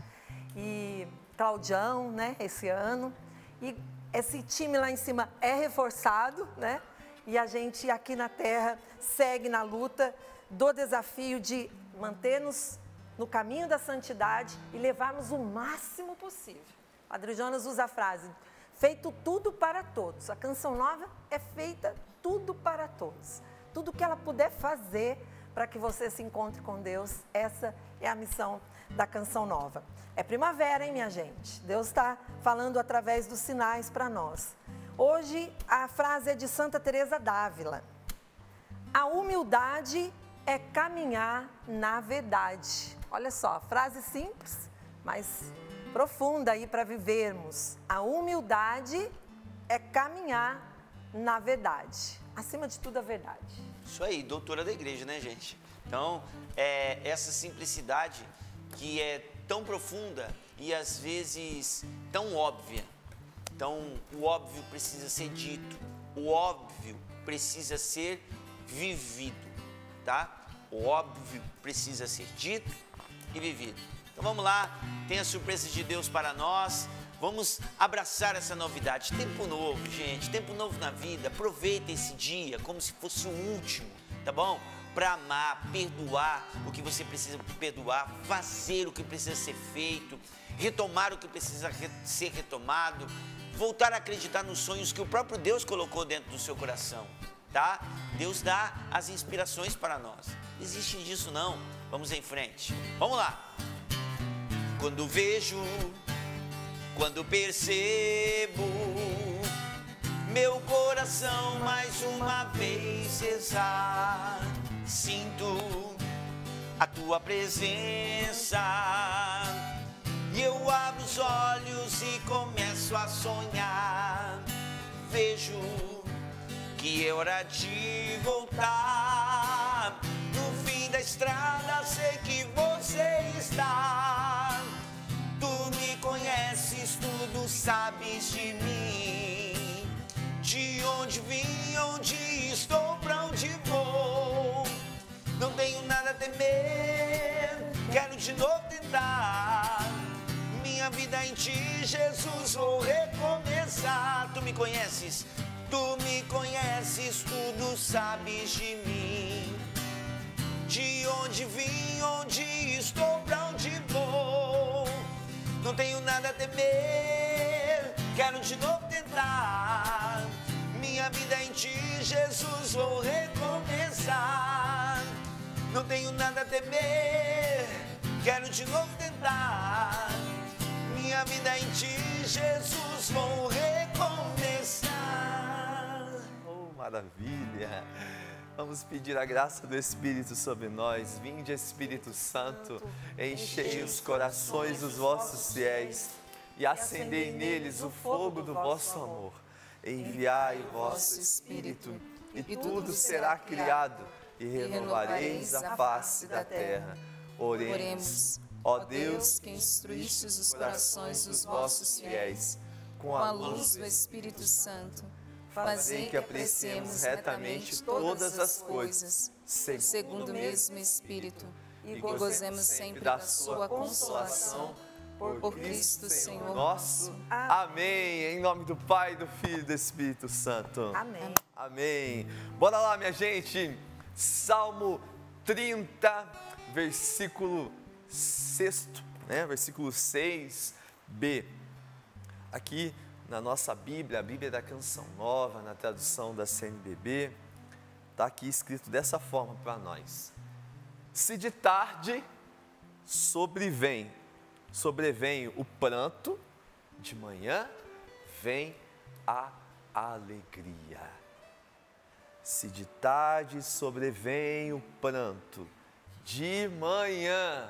E Claudião, né, esse ano. E esse time lá em cima é reforçado, né? E a gente aqui na terra segue na luta do desafio de manter-nos no caminho da santidade e levarmos o máximo possível. Padre Jonas usa a frase, feito tudo para todos. A Canção Nova é feita tudo para todos. Tudo que ela puder fazer para que você se encontre com Deus, essa é a missão da Canção Nova. É primavera, hein, minha gente? Deus está falando através dos sinais para nós. Hoje, a frase é de Santa Teresa d'Ávila. A humildade é caminhar na verdade. Olha só, frase simples, mas profunda aí para vivermos. A humildade é caminhar na verdade. Acima de tudo, a verdade. Isso aí, doutora da igreja, né, gente? Então, é, essa simplicidade que é tão profunda e às vezes tão óbvia. Então, o óbvio precisa ser dito, o óbvio precisa ser vivido, tá? O óbvio precisa ser dito e vivido. Então, vamos lá, tem a surpresa de Deus para nós, vamos abraçar essa novidade. Tempo novo, gente, tempo novo na vida, aproveita esse dia como se fosse o último, tá bom? Para amar, perdoar o que você precisa perdoar, fazer o que precisa ser feito, retomar o que precisa re- ser retomado, voltar a acreditar nos sonhos que o próprio Deus colocou dentro do seu coração, tá? Deus dá as inspirações para nós. Não existe disso não. Vamos em frente. Vamos lá. Quando vejo, quando percebo, meu coração mais uma vez rezar. Sinto a tua presença e eu abro os olhos e começo a sonhar. Vejo que é hora de voltar. No fim da estrada sei que você está. Tu me conheces, tudo sabes de mim. De onde vim, onde estou, pra onde vou. Não tenho nada a temer, quero de novo tentar. Minha vida em ti, Jesus, vou recomeçar. Tu me conheces, tu me conheces, tudo sabes de mim. De onde vim, onde estou, pra onde vou. Não tenho nada a temer, quero de novo tentar. Minha minha vida em ti, Jesus, vou recomeçar. Não tenho nada a temer, quero de novo tentar. Minha vida em ti, Jesus, vou recomeçar. Oh, maravilha! Vamos pedir a graça do Espírito sobre nós. Vinde, Espírito Santo, enchei os corações dos vossos fiéis e acendei neles o fogo do vosso amor. Enviai o vosso Espírito e tudo será criado e renovareis a face da terra. Oremos. Ó Deus, que instruístes os corações dos vossos fiéis com a luz do Espírito Santo, fazei que apreciemos retamente todas as coisas, segundo o mesmo Espírito, e gozemos sempre da sua consolação, por Cristo Senhor nosso. Amém. Em nome do Pai, do Filho e do Espírito Santo. Amém. Amém. Bora lá, minha gente. Salmo trinta, versículo seis, né? Versículo seis b. Aqui na nossa Bíblia, a Bíblia da Canção Nova, na tradução da C N B B, está aqui escrito dessa forma para nós. Se de tarde sobrevém, sobrevém o pranto, de manhã vem a alegria. Se de tarde sobrevém o pranto, de manhã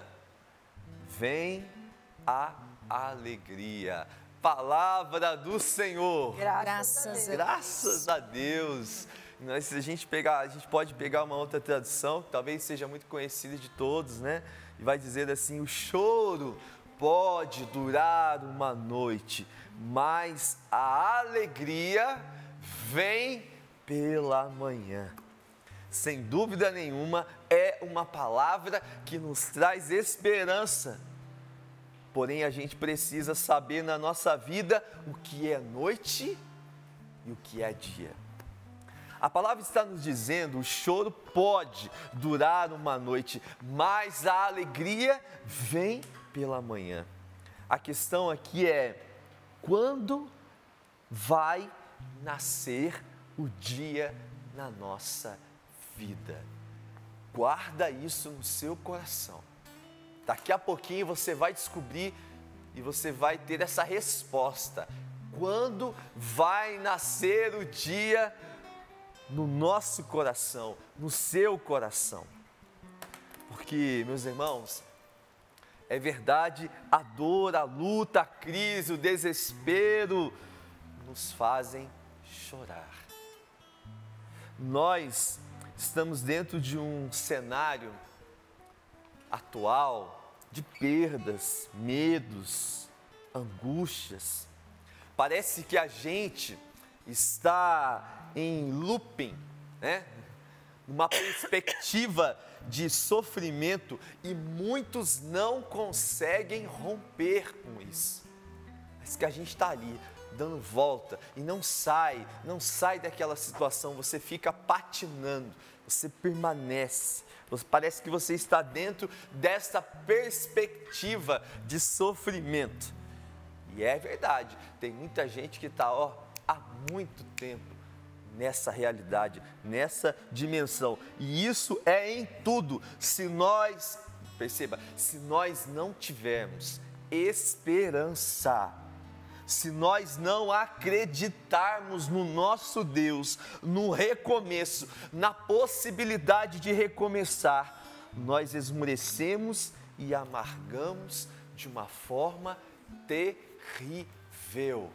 vem a alegria. Palavra do Senhor. Graças a Deus. Graças a Deus. Nós, se a gente pegar, a gente pode pegar uma outra tradução, que talvez seja muito conhecida de todos, né? E vai dizer assim: o choro pode durar uma noite, mas a alegria vem pela manhã. Sem dúvida nenhuma, é uma palavra que nos traz esperança. Porém, a gente precisa saber na nossa vida o que é noite e o que é dia. A palavra está nos dizendo: o choro pode durar uma noite, mas a alegria vem pela manhã. A questão aqui é: quando vai nascer o dia na nossa vida? Guarda isso no seu coração. Daqui a pouquinho você vai descobrir e você vai ter essa resposta. Quando vai nascer o dia no nosso coração, no seu coração? Porque, meus irmãos, é verdade, a dor, a luta, a crise, o desespero nos fazem chorar. Nós estamos dentro de um cenário atual de perdas, medos, angústias. Parece que a gente está em looping, né? Uma perspectiva de sofrimento, e muitos não conseguem romper com isso. Mas que a gente está ali dando volta e não sai, não sai daquela situação, você fica patinando, você permanece. Parece que você está dentro dessa perspectiva de sofrimento. E é verdade, tem muita gente que está ó, há muito tempo nessa realidade, nessa dimensão. E isso é em tudo. Se nós, perceba, se nós não tivermos esperança, se nós não acreditarmos no nosso Deus, no recomeço, na possibilidade de recomeçar, nós esmorecemos e amargamos de uma forma terrível.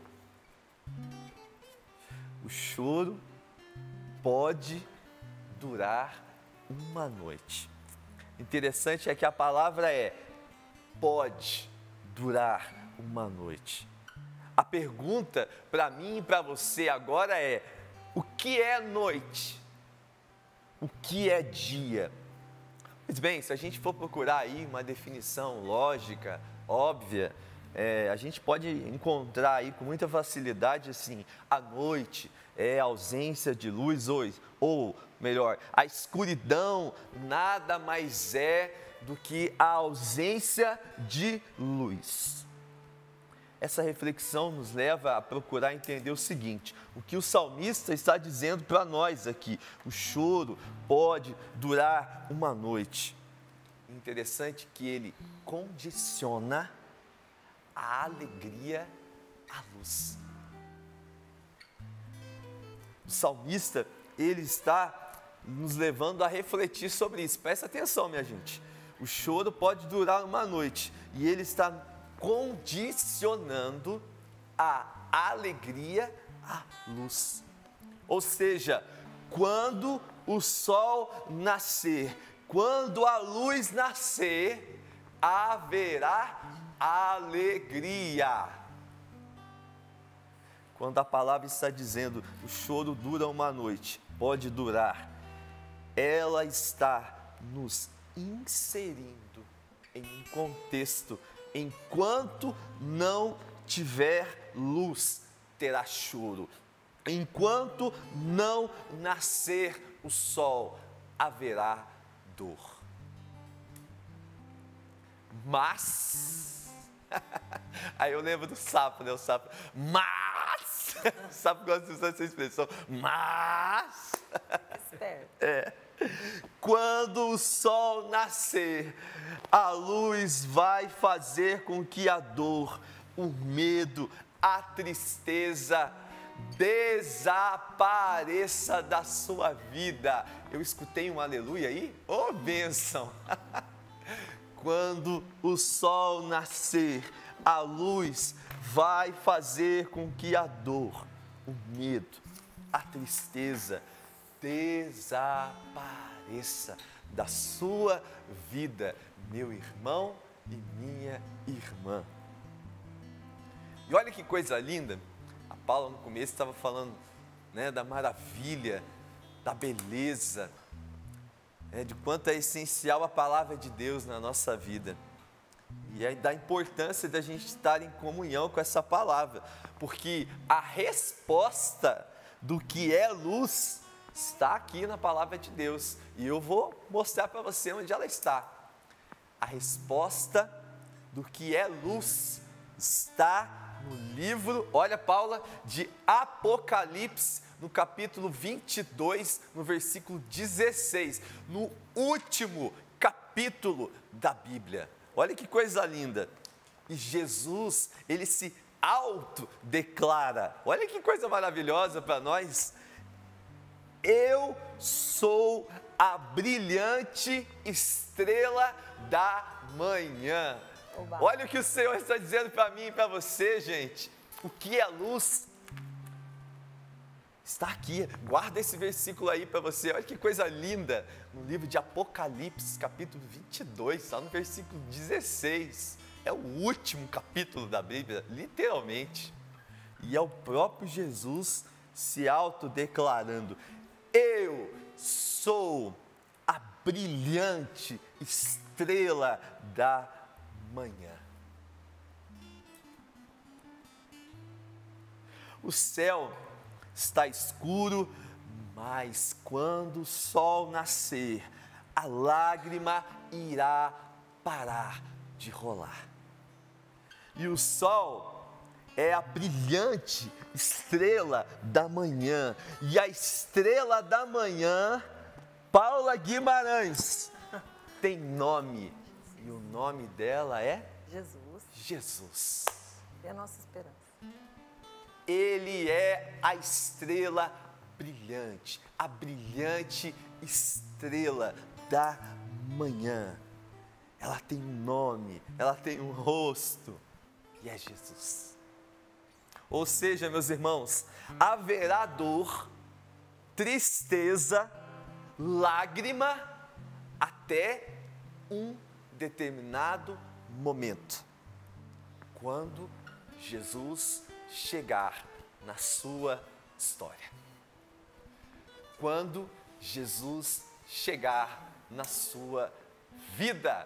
O choro pode durar uma noite. Interessante é que a palavra é pode durar uma noite. A pergunta para mim e para você agora é: o que é noite? O que é dia? Pois bem, se a gente for procurar aí uma definição lógica, óbvia, é, a gente pode encontrar aí com muita facilidade assim: a noite é a ausência de luz, ou, ou melhor, a escuridão nada mais é do que a ausência de luz. essa reflexão nos leva a procurar entender o seguinte: o que o salmista está dizendo para nós aqui. O choro pode durar uma noite. Interessante que ele condiciona a alegria à luz. O salmista, ele está nos levando a refletir sobre isso. Presta atenção, minha gente. O choro pode durar uma noite e ele está condicionando a alegria à luz. Ou seja, quando o sol nascer, quando a luz nascer, haverá alegria. Quando a palavra está dizendo o choro dura uma noite, pode durar, ela está nos inserindo em um contexto. Enquanto não tiver luz, terá choro. Enquanto não nascer o sol, haverá dor. Mas, aí eu lembro do sapo, né? O sapo, mas, o sapo gosta de usar essa expressão, mas, Esperto. é. Quando o sol nascer, a luz vai fazer com que a dor, o medo, a tristeza desapareça da sua vida. Eu escutei um aleluia aí? Ô, bênção! Quando o sol nascer, a luz vai fazer com que a dor, o medo, a tristeza desapareça da sua vida, meu irmão e minha irmã. E olha que coisa linda, a Paula no começo estava falando, né, da maravilha, da beleza, né, de quanto é essencial a palavra de Deus na nossa vida. E aí da importância da gente estar em comunhão com essa palavra, porque a resposta do que é luz está aqui na palavra de Deus, e eu vou mostrar para você onde ela está. A resposta do que é luz está no livro, olha, Paula, de Apocalipse, no capítulo vinte e dois, no versículo dezesseis, no último capítulo da Bíblia. Olha que coisa linda. E Jesus, ele se autodeclara. Olha que coisa maravilhosa para nós. Eu sou a brilhante estrela da manhã. Oba. Olha o que o Senhor está dizendo para mim e para você, gente. O que é luz? Está aqui. Guarda esse versículo aí para você. Olha que coisa linda. No livro de Apocalipse, capítulo vinte e dois, está no versículo dezesseis. É o último capítulo da Bíblia, literalmente. E é o próprio Jesus se autodeclarando: eu sou a brilhante estrela da manhã. O céu está escuro, mas quando o sol nascer, a lágrima irá parar de rolar. E o sol é a brilhante estrela da manhã. E a estrela da manhã, Paula Guimarães, tem nome. E o nome dela é? Jesus. Jesus. É a nossa esperança. Ele é a estrela brilhante, a brilhante estrela da manhã. Ela tem um nome, ela tem um rosto, e é Jesus. Ou seja, meus irmãos, haverá dor, tristeza, lágrima, até um determinado momento, quando Jesus chegar na sua história. Quando Jesus chegar na sua vida.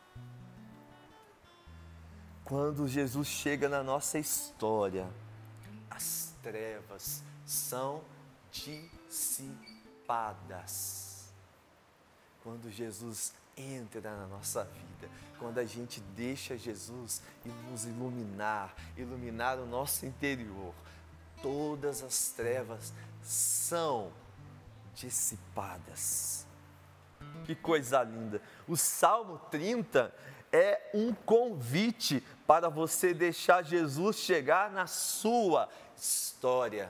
Quando Jesus chega na nossa história, as trevas são dissipadas. Quando Jesus entra na nossa vida, quando a gente deixa Jesus nos iluminar, iluminar o nosso interior, todas as trevas são dissipadas. Que coisa linda! O Salmo trinta é um convite para você deixar Jesus chegar na sua história.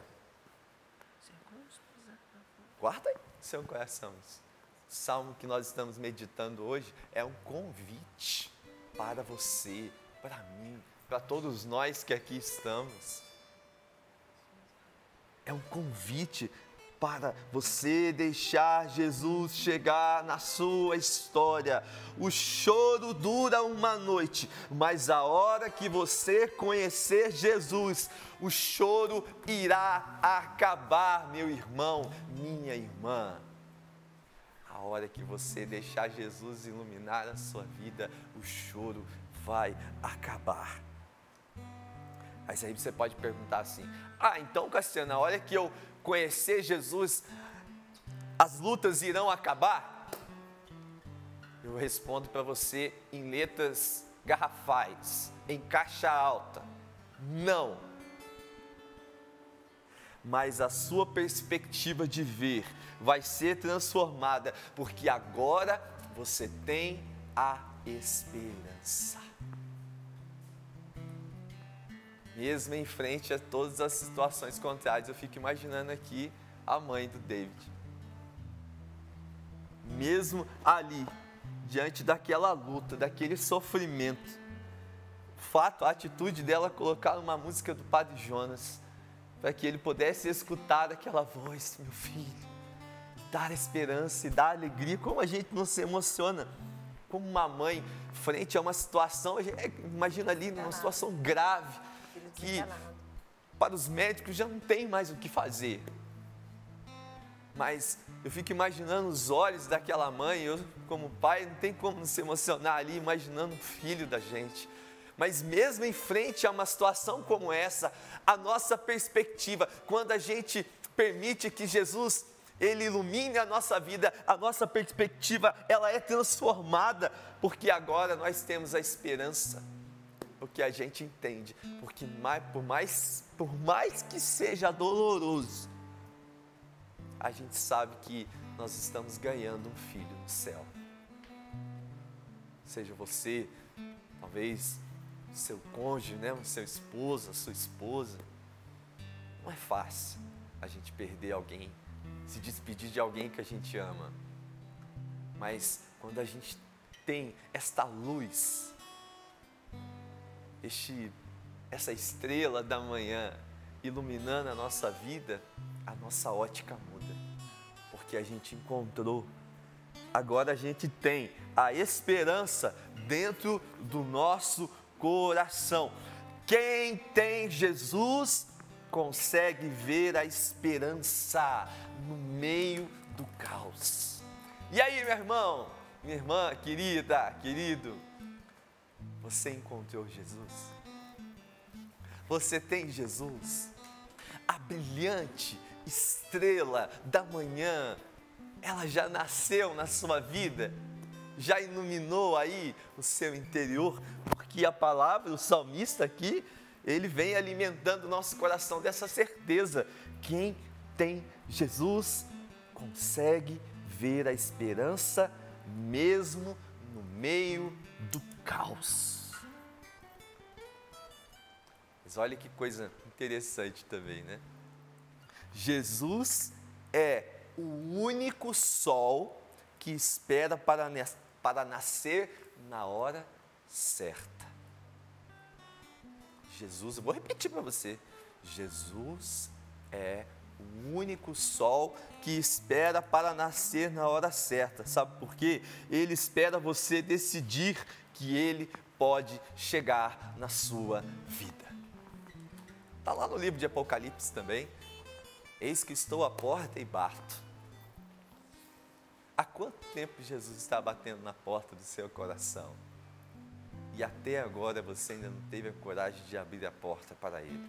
Guarda aí seu coração. O salmo que nós estamos meditando hoje é um convite para você, para mim, para todos nós que aqui estamos. É um convite para você deixar Jesus chegar na sua história. O choro dura uma noite, mas a hora que você conhecer Jesus, o choro irá acabar, meu irmão, minha irmã. A hora que você deixar Jesus iluminar a sua vida, o choro vai acabar. Mas aí você pode perguntar assim: ah, então, Cassiano, na hora que eu conhecer Jesus, as lutas irão acabar? Eu respondo para você em letras garrafais, em caixa alta: não. Mas a sua perspectiva de ver vai ser transformada, porque agora você tem a esperança. Mesmo em frente a todas as situações contrárias, eu fico imaginando aqui a mãe do David. Mesmo ali, diante daquela luta, daquele sofrimento, o fato, a atitude dela colocar uma música do Padre Jonas, para que ele pudesse escutar aquela voz: meu filho, dar esperança e dar alegria. Como a gente não se emociona, como uma mãe frente a uma situação, a gente, imagina ali numa situação grave, que para os médicos já não tem mais o que fazer. Mas eu fico imaginando os olhos daquela mãe, eu como pai, não tem como não se emocionar ali, imaginando o filho da gente. Mas mesmo em frente a uma situação como essa, a nossa perspectiva, quando a gente permite que Jesus, Ele ilumine a nossa vida, a nossa perspectiva, ela é transformada, porque agora nós temos a esperança, porque a gente entende, porque mais, por, mais, por mais que seja doloroso, a gente sabe que nós estamos ganhando um filho no céu. Seja você, talvez seu cônjuge, né? O seu esposo, a sua esposa. Não é fácil a gente perder alguém, se despedir de alguém que a gente ama. Mas quando a gente tem esta luz, este, essa estrela da manhã iluminando a nossa vida, a nossa ótica muda. Porque a gente encontrou, agora a gente tem a esperança dentro do nosso coração. Quem tem Jesus consegue ver a esperança no meio do caos. E aí, meu irmão, minha irmã, querida, querido, você encontrou Jesus? Você tem Jesus? A brilhante estrela da manhã, ela já nasceu na sua vida? Já iluminou aí o seu interior? Porque a palavra, o salmista aqui, ele vem alimentando o nosso coração dessa certeza. Quem tem Jesus consegue ver a esperança mesmo no meio do caos. Mas olha que coisa interessante também, né? Jesus é o único sol que espera para, para nascer na hora certa. Jesus, eu vou repetir para você, Jesus é o único sol que espera para nascer na hora certa. Sabe por quê? Ele espera você decidir que ele pode chegar na sua vida. Está lá no livro de Apocalipse também. Eis que estou à porta e bato. Há quanto tempo Jesus está batendo na porta do seu coração? E até agora você ainda não teve a coragem de abrir a porta para Ele.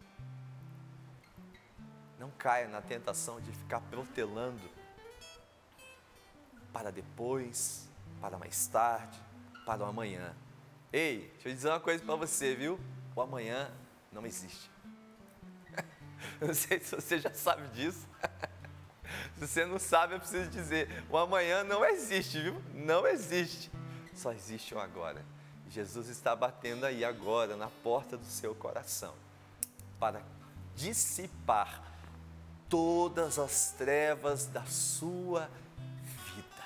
Não caia na tentação de ficar protelando para depois, para mais tarde, para o amanhã. Ei, deixa eu dizer uma coisa para você, viu? O amanhã não existe. Eu não sei se você já sabe disso. Se você não sabe, eu preciso dizer, o amanhã não existe, viu? Não existe. Só existe o agora. Jesus está batendo aí agora na porta do seu coração para dissipar todas as trevas da sua vida.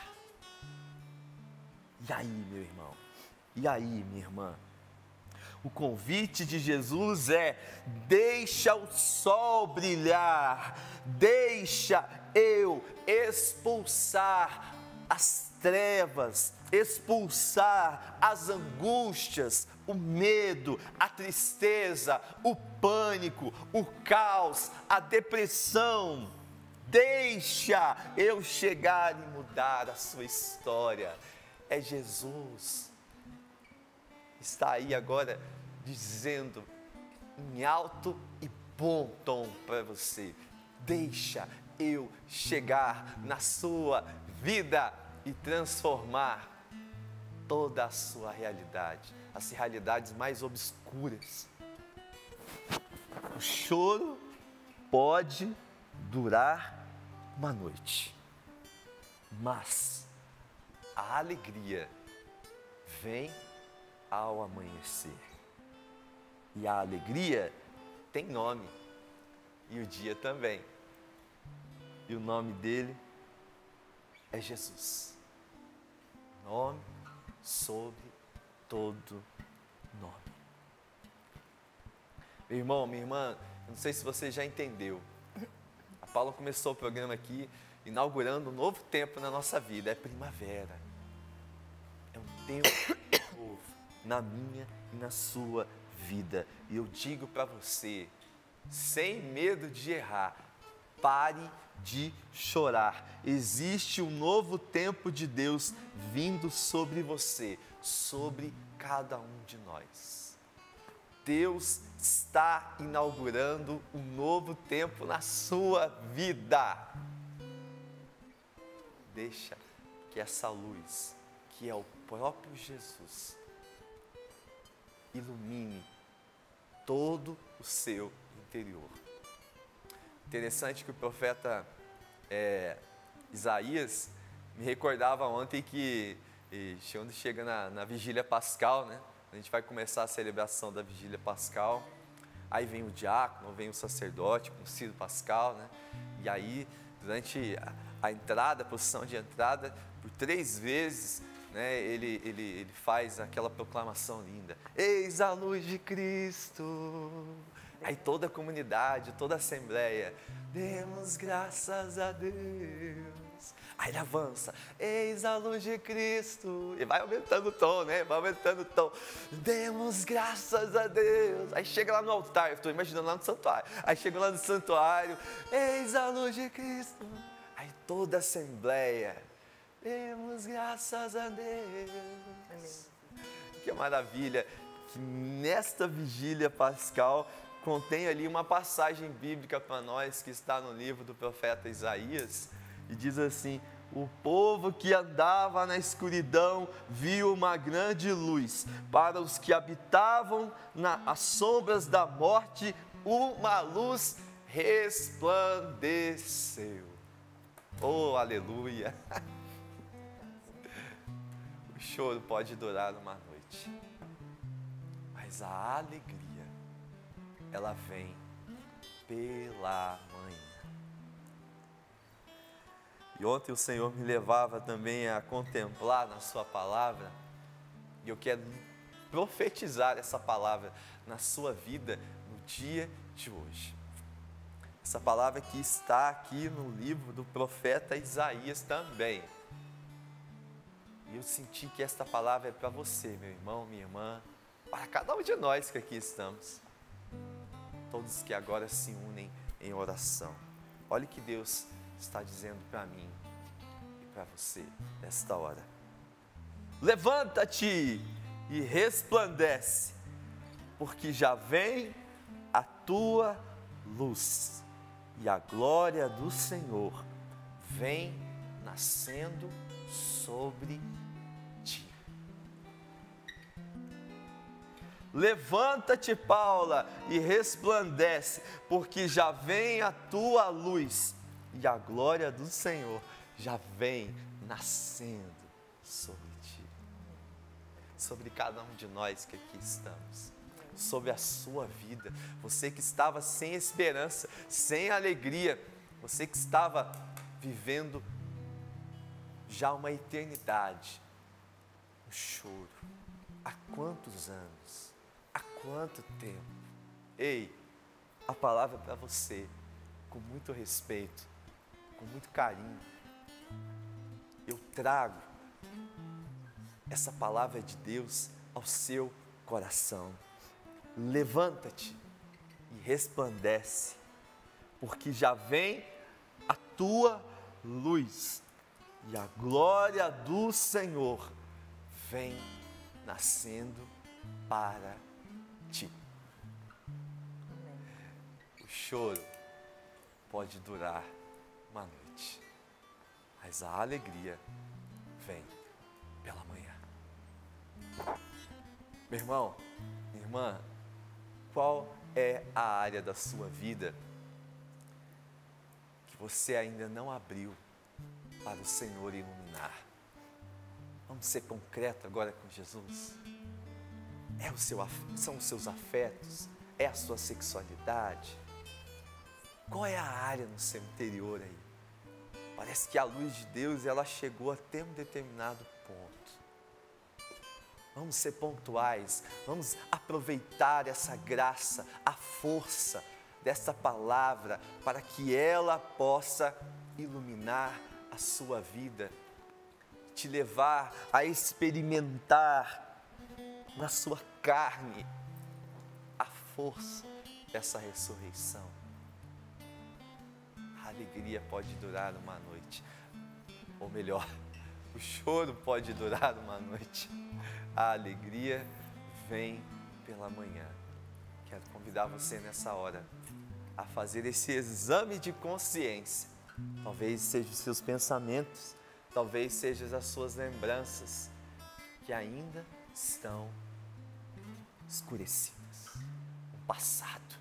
E aí, meu irmão? E aí, minha irmã? O convite de Jesus é: deixa o sol brilhar, deixa eu expulsar as trevas, expulsar as angústias, o medo, a tristeza, o pânico, o caos, a depressão. Deixa eu chegar e mudar a sua história. É Jesus. Está aí agora dizendo em alto e bom tom para você: deixa eu chegar na sua vida e transformar toda a sua realidade, as realidades mais obscuras. O choro pode durar uma noite, mas a alegria vem ao amanhecer. E a alegria tem nome, e o dia também. E o nome dele é Jesus. Nome sobre todo nome. Meu irmão, minha irmã, não sei se você já entendeu. A Paula começou o programa aqui inaugurando um novo tempo na nossa vida. É primavera. É um tempo novo na minha e na sua vida. E eu digo para você, sem medo de errar, pare de chorar. Existe um novo tempo de Deus vindo sobre você, sobre cada um de nós. Deus está inaugurando um novo tempo na sua vida. Deixa que essa luz, que é o próprio Jesus, ilumine todo o seu interior. Interessante que o profeta é, Isaías me recordava ontem que, e, quando chega na, na vigília pascal, né? A gente vai começar a celebração da vigília pascal, aí vem o diácono, vem o sacerdote com o ciro pascal, né? E aí, durante a, a entrada, a posição de entrada, por três vezes, né, ele, ele, ele faz aquela proclamação linda: eis a luz de Cristo. Aí toda a comunidade, toda a assembleia, demos graças a Deus. Aí ele avança: eis a luz de Cristo. E vai aumentando o tom, né? Vai aumentando o tom. Demos graças a Deus. Aí chega lá no altar, eu estou imaginando lá no santuário. Aí chega lá no santuário: eis a luz de Cristo. Aí toda a assembleia: demos graças a Deus. Amém. Que maravilha que nesta vigília pascal contém ali uma passagem bíblica para nós que está no livro do profeta Isaías e diz assim: o povo que andava na escuridão viu uma grande luz, para os que habitavam nas sombras da morte, uma luz resplandeceu. Oh, aleluia! O choro pode durar uma noite, mas a alegria, ela vem pela manhã. E ontem o Senhor me levava também a contemplar na sua palavra, e eu quero profetizar essa palavra na sua vida no dia de hoje. Essa palavra que está aqui no livro do profeta Isaías também. E eu senti que esta palavra é para você, meu irmão, minha irmã, para cada um de nós que aqui estamos. Todos que agora se unem em oração. Olha o que Deus está dizendo para mim e para você nesta hora. Levanta-te e resplandece, porque já vem a tua luz e a glória do Senhor vem nascendo sobre Levanta-te, Paula, e resplandece, porque já vem a tua luz e a glória do Senhor já vem nascendo sobre ti, sobre cada um de nós que aqui estamos, sobre a sua vida. Você que estava sem esperança, sem alegria, você que estava vivendo já uma eternidade, um choro. Há quantos anos? Há quanto tempo? Ei, a palavra para você, com muito respeito, com muito carinho. Eu trago essa palavra de Deus ao seu coração. Levanta-te e resplandece, porque já vem a tua luz e a glória do Senhor vem nascendo para ti. O choro pode durar uma noite, mas a alegria vem pela manhã. Meu irmão, minha irmã, qual é a área da sua vida que você ainda não abriu para o Senhor iluminar? Vamos ser concreto agora com Jesus. É o seu, são os seus afetos? É a sua sexualidade? Qual é a área no seu interior aí? Parece que a luz de Deus, ela chegou até um determinado ponto. Vamos ser pontuais, vamos aproveitar essa graça, a força dessa palavra, para que ela possa iluminar a sua vida, te levar a experimentar na sua carne a força dessa ressurreição. A alegria pode durar uma noite, ou melhor, o choro pode durar uma noite, a alegria vem pela manhã. Quero convidar você nessa hora a fazer esse exame de consciência. Talvez sejam os seus pensamentos, talvez sejam as suas lembranças que ainda estão escurecidas, o passado.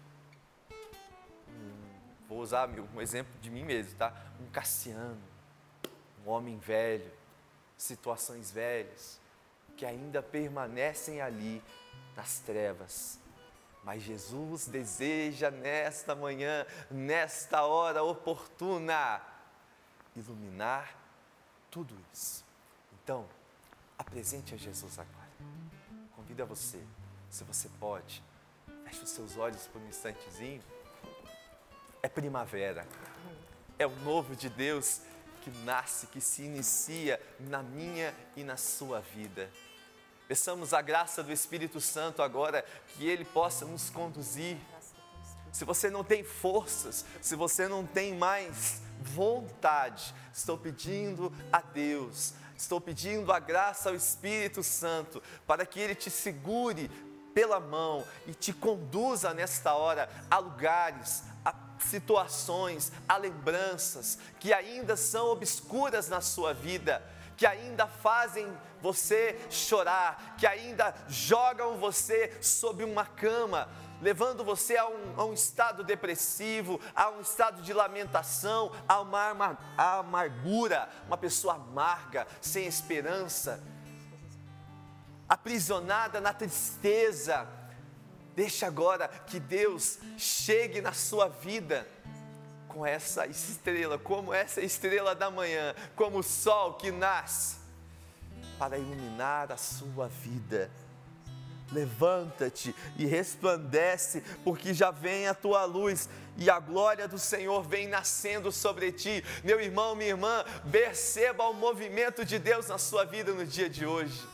Hum, vou usar um exemplo de mim mesmo, tá? Um Cassiano, um homem velho, situações velhas que ainda permanecem ali nas trevas. Mas Jesus deseja nesta manhã, nesta hora oportuna, iluminar tudo isso. Então, apresente a Jesus agora. Convido a você, se você pode, feche os seus olhos por um instantezinho. É primavera, é o novo de Deus que nasce, que se inicia na minha e na sua vida. Peçamos a graça do Espírito Santo agora, que Ele possa nos conduzir. Se você não tem forças, se você não tem mais vontade, estou pedindo a Deus, estou pedindo a graça ao Espírito Santo, para que Ele te segure pela mão e te conduza nesta hora a lugares, a situações, a lembranças que ainda são obscuras na sua vida, que ainda fazem você chorar, que ainda jogam você sob uma cama, levando você a um, a um estado depressivo, a um estado de lamentação, a uma a amargura, uma pessoa amarga, sem esperança, aprisionada na tristeza. Deixa agora que Deus chegue na sua vida com essa estrela, como essa estrela da manhã, como o sol que nasce, para iluminar a sua vida. Levanta-te e resplandece, porque já vem a tua luz e a glória do Senhor vem nascendo sobre ti. Meu irmão, minha irmã, perceba o movimento de Deus na sua vida no dia de hoje.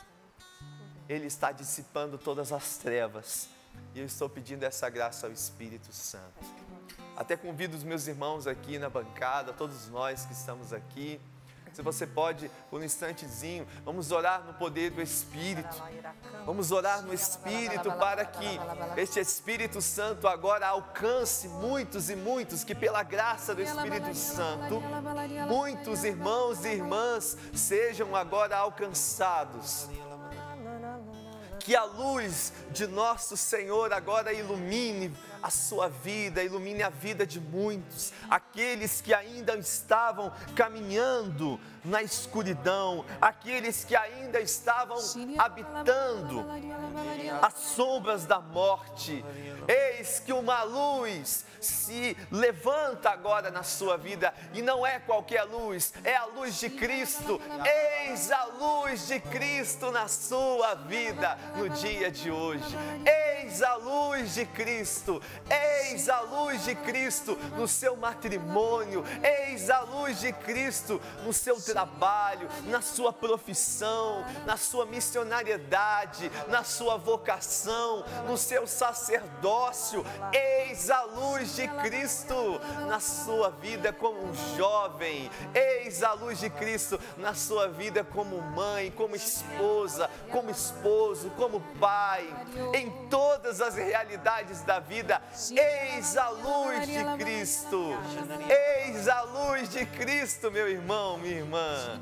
Ele está dissipando todas as trevas e eu estou pedindo essa graça ao Espírito Santo. Até convido os meus irmãos aqui na bancada, todos nós que estamos aqui. Se você pode, por um instantezinho, vamos orar no poder do Espírito. Vamos orar no Espírito para que este Espírito Santo agora alcance muitos e muitos, que pela graça do Espírito Santo, muitos irmãos e irmãs sejam agora alcançados. Que a luz de nosso Senhor agora ilumine a sua vida, ilumine a vida de muitos, aqueles que ainda estavam caminhando na escuridão, aqueles que ainda estavam habitando as sombras da morte. Eis que uma luz se levanta agora na sua vida, e não é qualquer luz, é a luz de Cristo. Eis a luz de Cristo na sua vida no dia de hoje. Eis a luz de Cristo, eis a luz de Cristo no seu matrimônio, eis a luz de Cristo no seu trabalho, na sua profissão, na sua missionariedade, na sua vocação, no seu sacerdócio. Eis a luz de Cristo na sua vida como um jovem, eis a luz de Cristo na sua vida como mãe, como esposa, como esposo, como pai, em todas as realidades da vida. Eis a luz de Cristo, eis a luz de Cristo, meu irmão, minha irmã.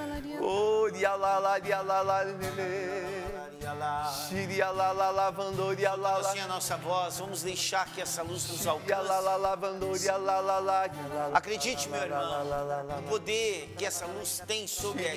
Assim a nossa voz, vamos deixar que essa luz nos alcance. Acredite, meu irmão, o poder que essa luz tem sobre a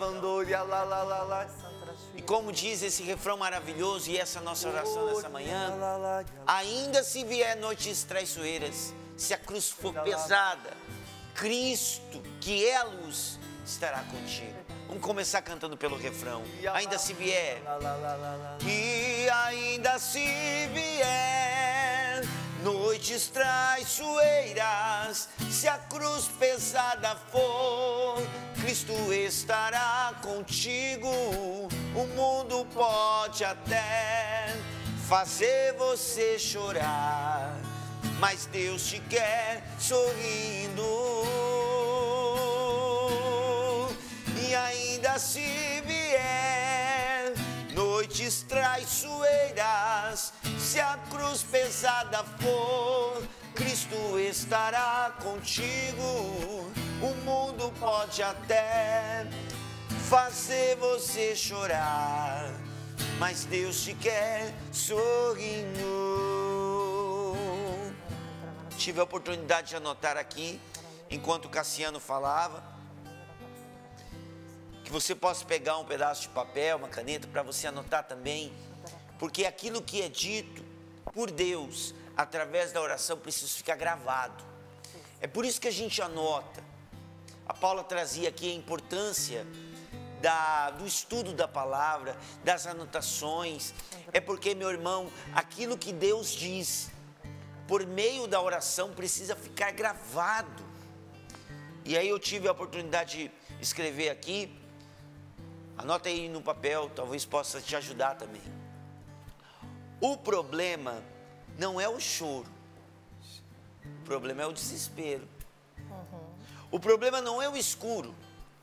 E como diz esse refrão maravilhoso e essa nossa oração nessa manhã, ainda se vier noites traiçoeiras, se a cruz for pesada, Cristo, que é a luz, estará contigo. Vamos começar cantando pelo refrão. Ainda se vier, que ainda se vier noites traiçoeiras, se a cruz pesada for, Cristo estará contigo. O mundo pode até fazer você chorar, mas Deus te quer sorrindo. E ainda se vier noites traiçoeiras, se a cruz pesada for, Cristo estará contigo. O mundo pode até fazer você chorar, mas Deus te quer sorrindo. Tive a oportunidade de anotar aqui, enquanto o Cassiano falava, que você possa pegar um pedaço de papel, uma caneta, para você anotar também, porque aquilo que é dito por Deus, através da oração, precisa ficar gravado. É por isso que a gente anota. A Paula trazia aqui a importância da, do estudo da palavra, das anotações. É porque, meu irmão, aquilo que Deus diz, por meio da oração, precisa ficar gravado. E aí eu tive a oportunidade de escrever aqui. Anota aí no papel, talvez possa te ajudar também. O problema não é o choro. O problema é o desespero. Uhum. O problema não é o escuro,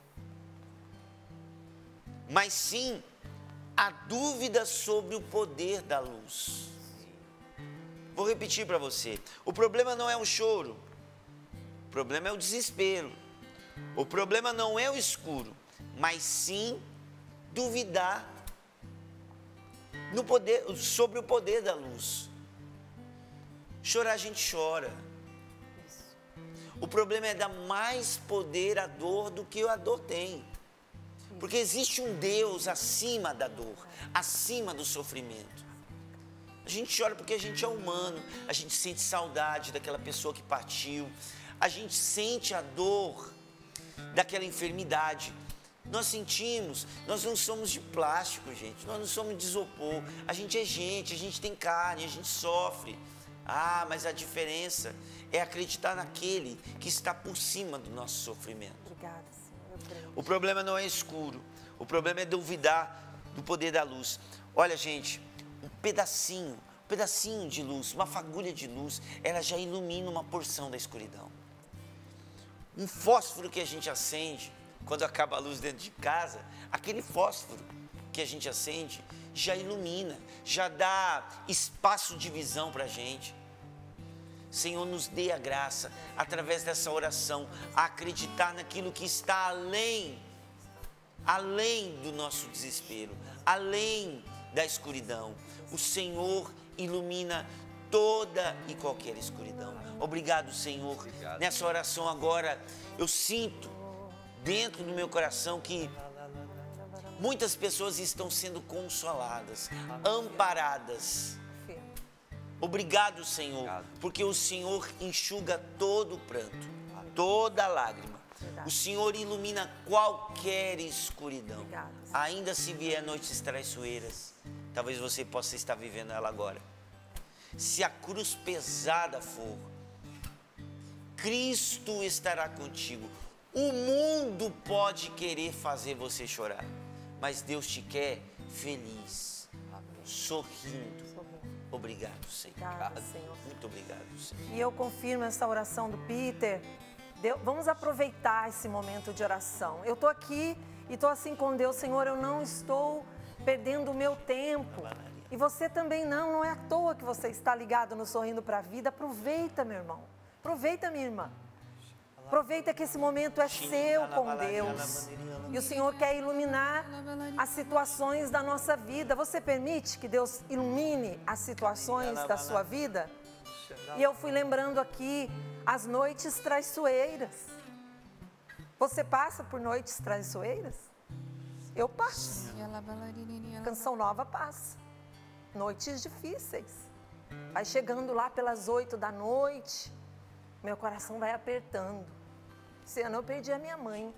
mas sim a dúvida sobre o poder da luz. Vou repetir para você. O problema não é o choro. O problema é o desespero. O problema não é o escuro, mas sim duvidar no poder, sobre o poder da luz. Chorar a gente chora. O problema é dar mais poder à dor do que a dor tem. Porque existe um Deus acima da dor, acima do sofrimento. A gente chora porque a gente é humano, a gente sente saudade daquela pessoa que partiu, a gente sente a dor daquela enfermidade. Nós sentimos, nós não somos de plástico, gente, nós não somos de isopor, a gente é gente, a gente tem carne, a gente sofre. Ah, mas a diferença é acreditar naquele que está por cima do nosso sofrimento. Obrigada, Senhor. O problema não é escuro, o problema é duvidar do poder da luz. Olha, gente, um pedacinho, um pedacinho de luz, uma fagulha de luz, ela já ilumina uma porção da escuridão. Um fósforo que a gente acende, quando acaba a luz dentro de casa, aquele fósforo que a gente acende já ilumina, já dá espaço de visão para a gente. Senhor, nos dê a graça, através dessa oração, a acreditar naquilo que está além, além do nosso desespero, além da escuridão. O Senhor ilumina toda e qualquer escuridão. Obrigado, Senhor. Obrigado. Nessa oração agora, eu sinto dentro do meu coração que muitas pessoas estão sendo consoladas, amparadas. Obrigado, Senhor, Obrigado. porque o Senhor enxuga todo o pranto, toda lágrima. Verdade. O Senhor ilumina qualquer escuridão. Obrigado. Ainda se vier noites traiçoeiras, talvez você possa estar vivendo ela agora. Se a cruz pesada for, Cristo estará contigo. O mundo pode querer fazer você chorar, mas Deus te quer feliz, sorrindo. Obrigado, Senhor. Obrigada, Senhor. Muito obrigado, Senhor. E eu confirmo essa oração do Peter. Deus, vamos aproveitar esse momento de oração. Eu estou aqui e estou assim com Deus, Senhor, eu não estou perdendo o meu tempo. E você também não, não é à toa que você está ligado no Sorrindo para a Vida. Aproveita, meu irmão. Aproveita, minha irmã. Aproveita que esse momento é seu com Deus. E o Senhor quer iluminar as situações da nossa vida. Você permite que Deus ilumine as situações da sua vida? E eu fui lembrando aqui as noites traiçoeiras. Você passa por noites traiçoeiras? Eu passo. Canção Nova passa. Noites difíceis. Vai chegando lá pelas oito da noite, meu coração vai apertando. Esse ano eu perdi a minha mãe.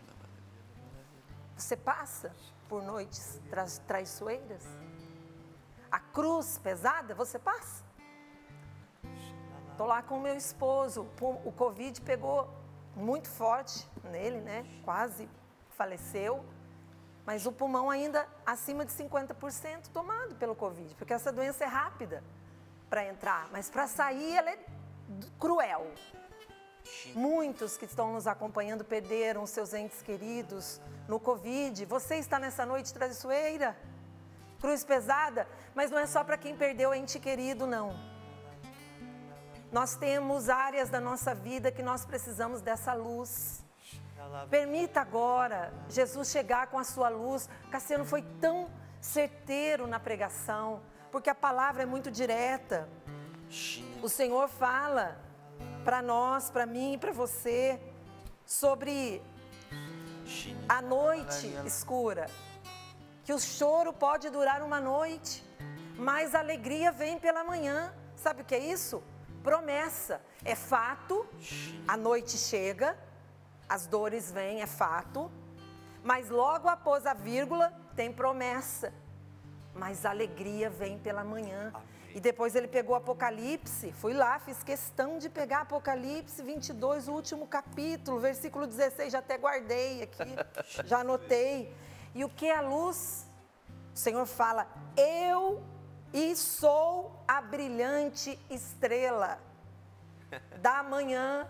Você passa por noites tra traiçoeiras? A cruz pesada, você passa? Estou lá com o meu esposo, o Covid pegou muito forte nele, né? Quase faleceu. Mas o pulmão ainda acima de cinquenta por cento tomado pelo Covid, porque essa doença é rápida para entrar, mas para sair ela é cruel. Muitos que estão nos acompanhando perderam seus entes queridos no Covid. Você está nessa noite traiçoeira, cruz pesada, mas não é só para quem perdeu ente querido, não. Nós temos áreas da nossa vida que nós precisamos dessa luz. Permita agora Jesus chegar com a sua luz. Cassiano foi tão certeiro na pregação, porque a palavra é muito direta. O Senhor fala para nós, para mim e para você, sobre a noite escura, que o choro pode durar uma noite, mas a alegria vem pela manhã. Sabe o que é isso? Promessa. É fato, a noite chega, as dores vêm, é fato, mas logo após a vírgula tem promessa, mas a alegria vem pela manhã. Amém. E depois ele pegou Apocalipse, fui lá, fiz questão de pegar Apocalipse vinte e dois, o último capítulo, versículo dezesseis, já até guardei aqui, já anotei. E o que é a luz? O Senhor fala, eu e sou a brilhante estrela da manhã.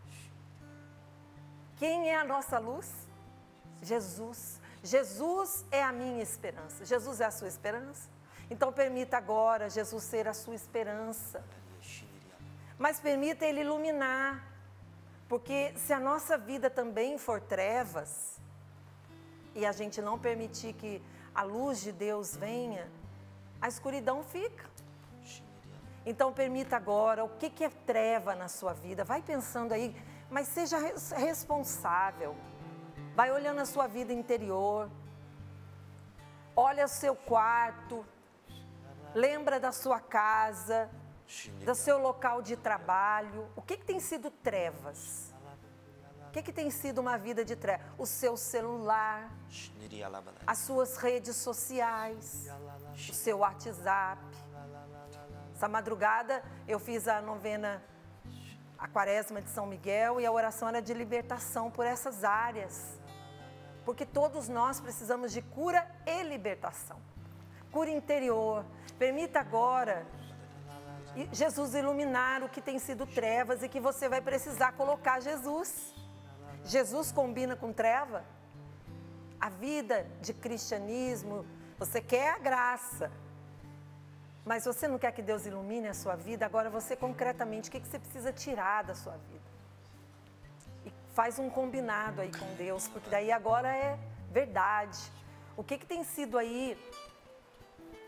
Quem é a nossa luz? Jesus. Jesus é a minha esperança. Jesus é a sua esperança? Então permita agora Jesus ser a sua esperança. Mas permita Ele iluminar. Porque se a nossa vida também for trevas, e a gente não permitir que a luz de Deus venha, a escuridão fica. Então permita agora, o que que é treva na sua vida? Vai pensando aí, mas seja responsável. Vai olhando a sua vida interior. Olha o seu quarto. Lembra da sua casa, do seu local de trabalho. O que que tem sido trevas? O que que tem sido uma vida de trevas? O seu celular, as suas redes sociais, o seu WhatsApp. Essa madrugada eu fiz a novena, a quaresma de São Miguel, e a oração era de libertação por essas áreas. Porque todos nós precisamos de cura e libertação. Cura interior. Permita agora Jesus iluminar o que tem sido trevas e que você vai precisar colocar Jesus. Jesus combina com treva? A vida de cristianismo, você quer a graça, mas você não quer que Deus ilumine a sua vida? Agora você concretamente, o que você precisa tirar da sua vida? E faz um combinado aí com Deus, porque daí agora é verdade. O que que tem sido aí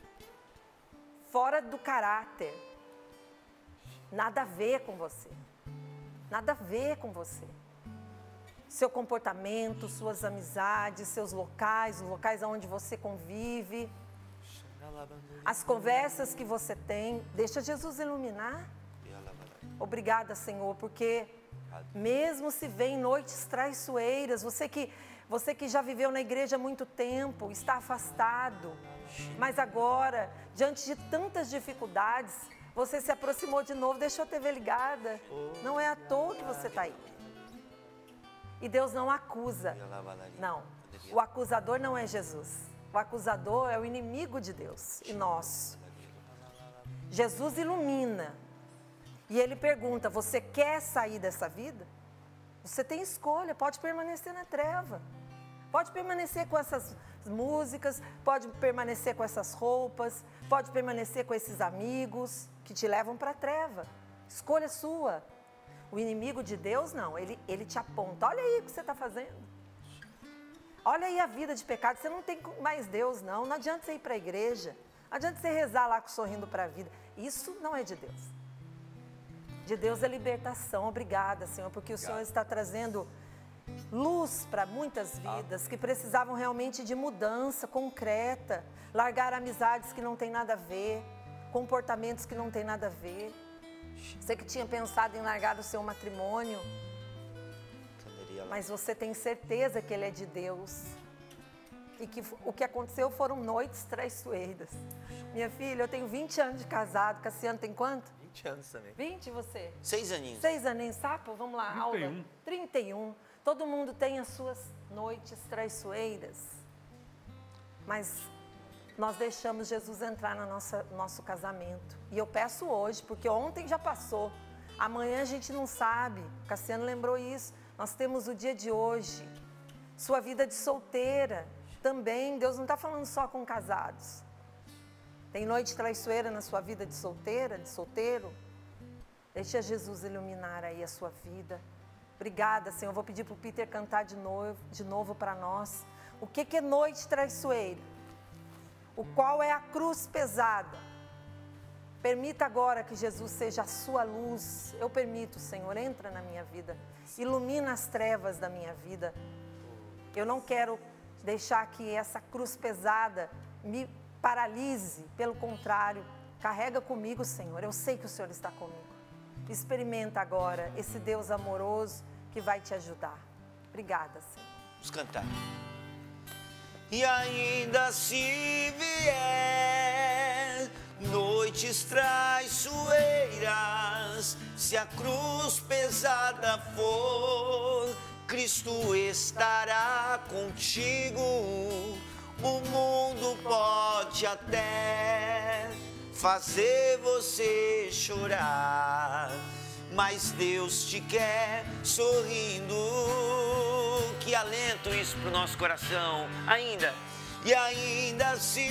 fora do caráter. Nada a ver com você. Nada a ver com você. Seu comportamento, suas amizades, seus locais, os locais onde você convive, as conversas que você tem, deixa Jesus iluminar. Obrigada, Senhor, porque mesmo se vem noites traiçoeiras, você que, você que já viveu na igreja há muito tempo, está afastado, mas agora, diante de tantas dificuldades, você se aproximou de novo, deixou a T V ligada. Não é à toa que você está aí. E Deus não acusa. Não. O acusador não é Jesus. O acusador é o inimigo de Deus e nosso. Jesus ilumina. E ele pergunta, você quer sair dessa vida? Você tem escolha, pode permanecer na treva. Pode permanecer com essas músicas, pode permanecer com essas roupas, pode permanecer com esses amigos que te levam para a treva. Escolha sua. O inimigo de Deus, não, ele, ele te aponta. Olha aí o que você está fazendo. Olha aí a vida de pecado. Você não tem mais Deus, não. Não adianta você ir para a igreja. Não adianta você rezar lá sorrindo para a vida. Isso não é de Deus. De Deus é libertação. Obrigada, Senhor, porque o Senhor está trazendo luz para muitas vidas que precisavam realmente de mudança concreta. Largar amizades que não tem nada a ver. Comportamentos que não tem nada a ver. Você que tinha pensado em largar o seu matrimônio, mas você tem certeza que ele é de Deus. E que o que aconteceu foram noites traiçoeiras. Minha filha, eu tenho vinte anos de casado. Cassiano tem quanto? vinte anos também. vinte, você? Seis aninhos. Seis aninhos, sapo? Vamos lá, trinta e um. Alda. trinta e um. Todo mundo tem as suas noites traiçoeiras. Mas nós deixamos Jesus entrar no nosso, nosso casamento. E eu peço hoje, porque ontem já passou. Amanhã a gente não sabe. O Cassiano lembrou isso. Nós temos o dia de hoje. Sua vida de solteira também. Deus não está falando só com casados. Tem noite traiçoeira na sua vida de solteira, de solteiro? Deixa Jesus iluminar aí a sua vida. Obrigada, Senhor. Eu vou pedir para o Peter cantar de novo, de novo para nós. O que, que é noite traiçoeira? O qual é a cruz pesada? Permita agora que Jesus seja a sua luz. Eu permito, Senhor, entra na minha vida. Ilumina as trevas da minha vida. Eu não quero deixar que essa cruz pesada me paralise. Pelo contrário, carrega comigo, Senhor. Eu sei que o Senhor está comigo. Experimenta agora esse Deus amoroso que vai te ajudar. Obrigada, Senhor. Vamos cantar. E ainda se vier noites traiçoeiras, se a cruz pesada for, Cristo estará contigo. O mundo pode até fazer você chorar, mas Deus te quer sorrindo. Que alento isso pro nosso coração. Ainda, e ainda se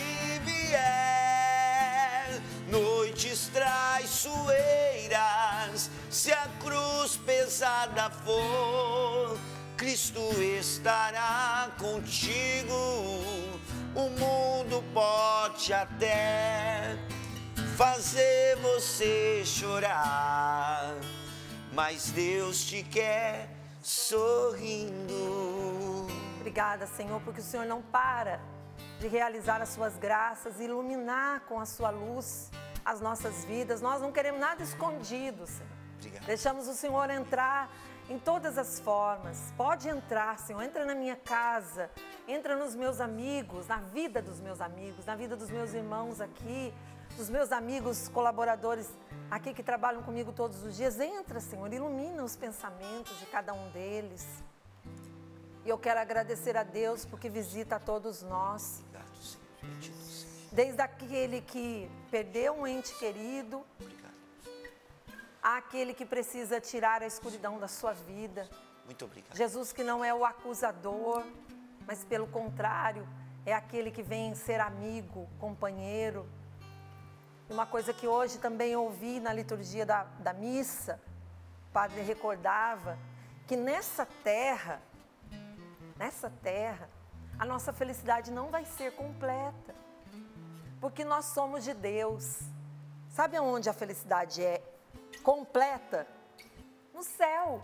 vier noites traiçoeiras, se a cruz pesada for, Cristo estará contigo. O mundo pode até fazer você chorar, mas Deus te quer sorrindo. Obrigada, Senhor, porque o Senhor não para de realizar as suas graças, iluminar com a sua luz as nossas vidas. Nós não queremos nada escondido, Senhor. Obrigado. Deixamos o Senhor entrar em todas as formas. Pode entrar, Senhor, entra na minha casa, entra nos meus amigos, na vida dos meus amigos, na vida dos meus irmãos aqui, dos meus amigos colaboradores aqui que trabalham comigo todos os dias. Entra, Senhor, ilumina os pensamentos de cada um deles. E eu quero agradecer a Deus porque visita a todos nós. Obrigado, Senhor. Bendito seja. Desde aquele que perdeu um ente querido, Obrigado. àquele que precisa tirar a escuridão da sua vida. Muito obrigado. Jesus que não é o acusador, mas pelo contrário, é aquele que vem ser amigo, companheiro. Uma coisa que hoje também ouvi na liturgia da, da missa, o padre recordava que nessa terra, nessa terra, a nossa felicidade não vai ser completa. Porque nós somos de Deus. Sabe aonde a felicidade é completa? No céu.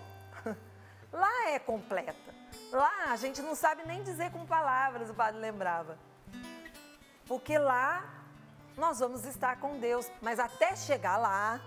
Lá é completa. Lá a gente não sabe nem dizer com palavras, o padre lembrava. Porque lá nós vamos estar com Deus. Mas até chegar lá,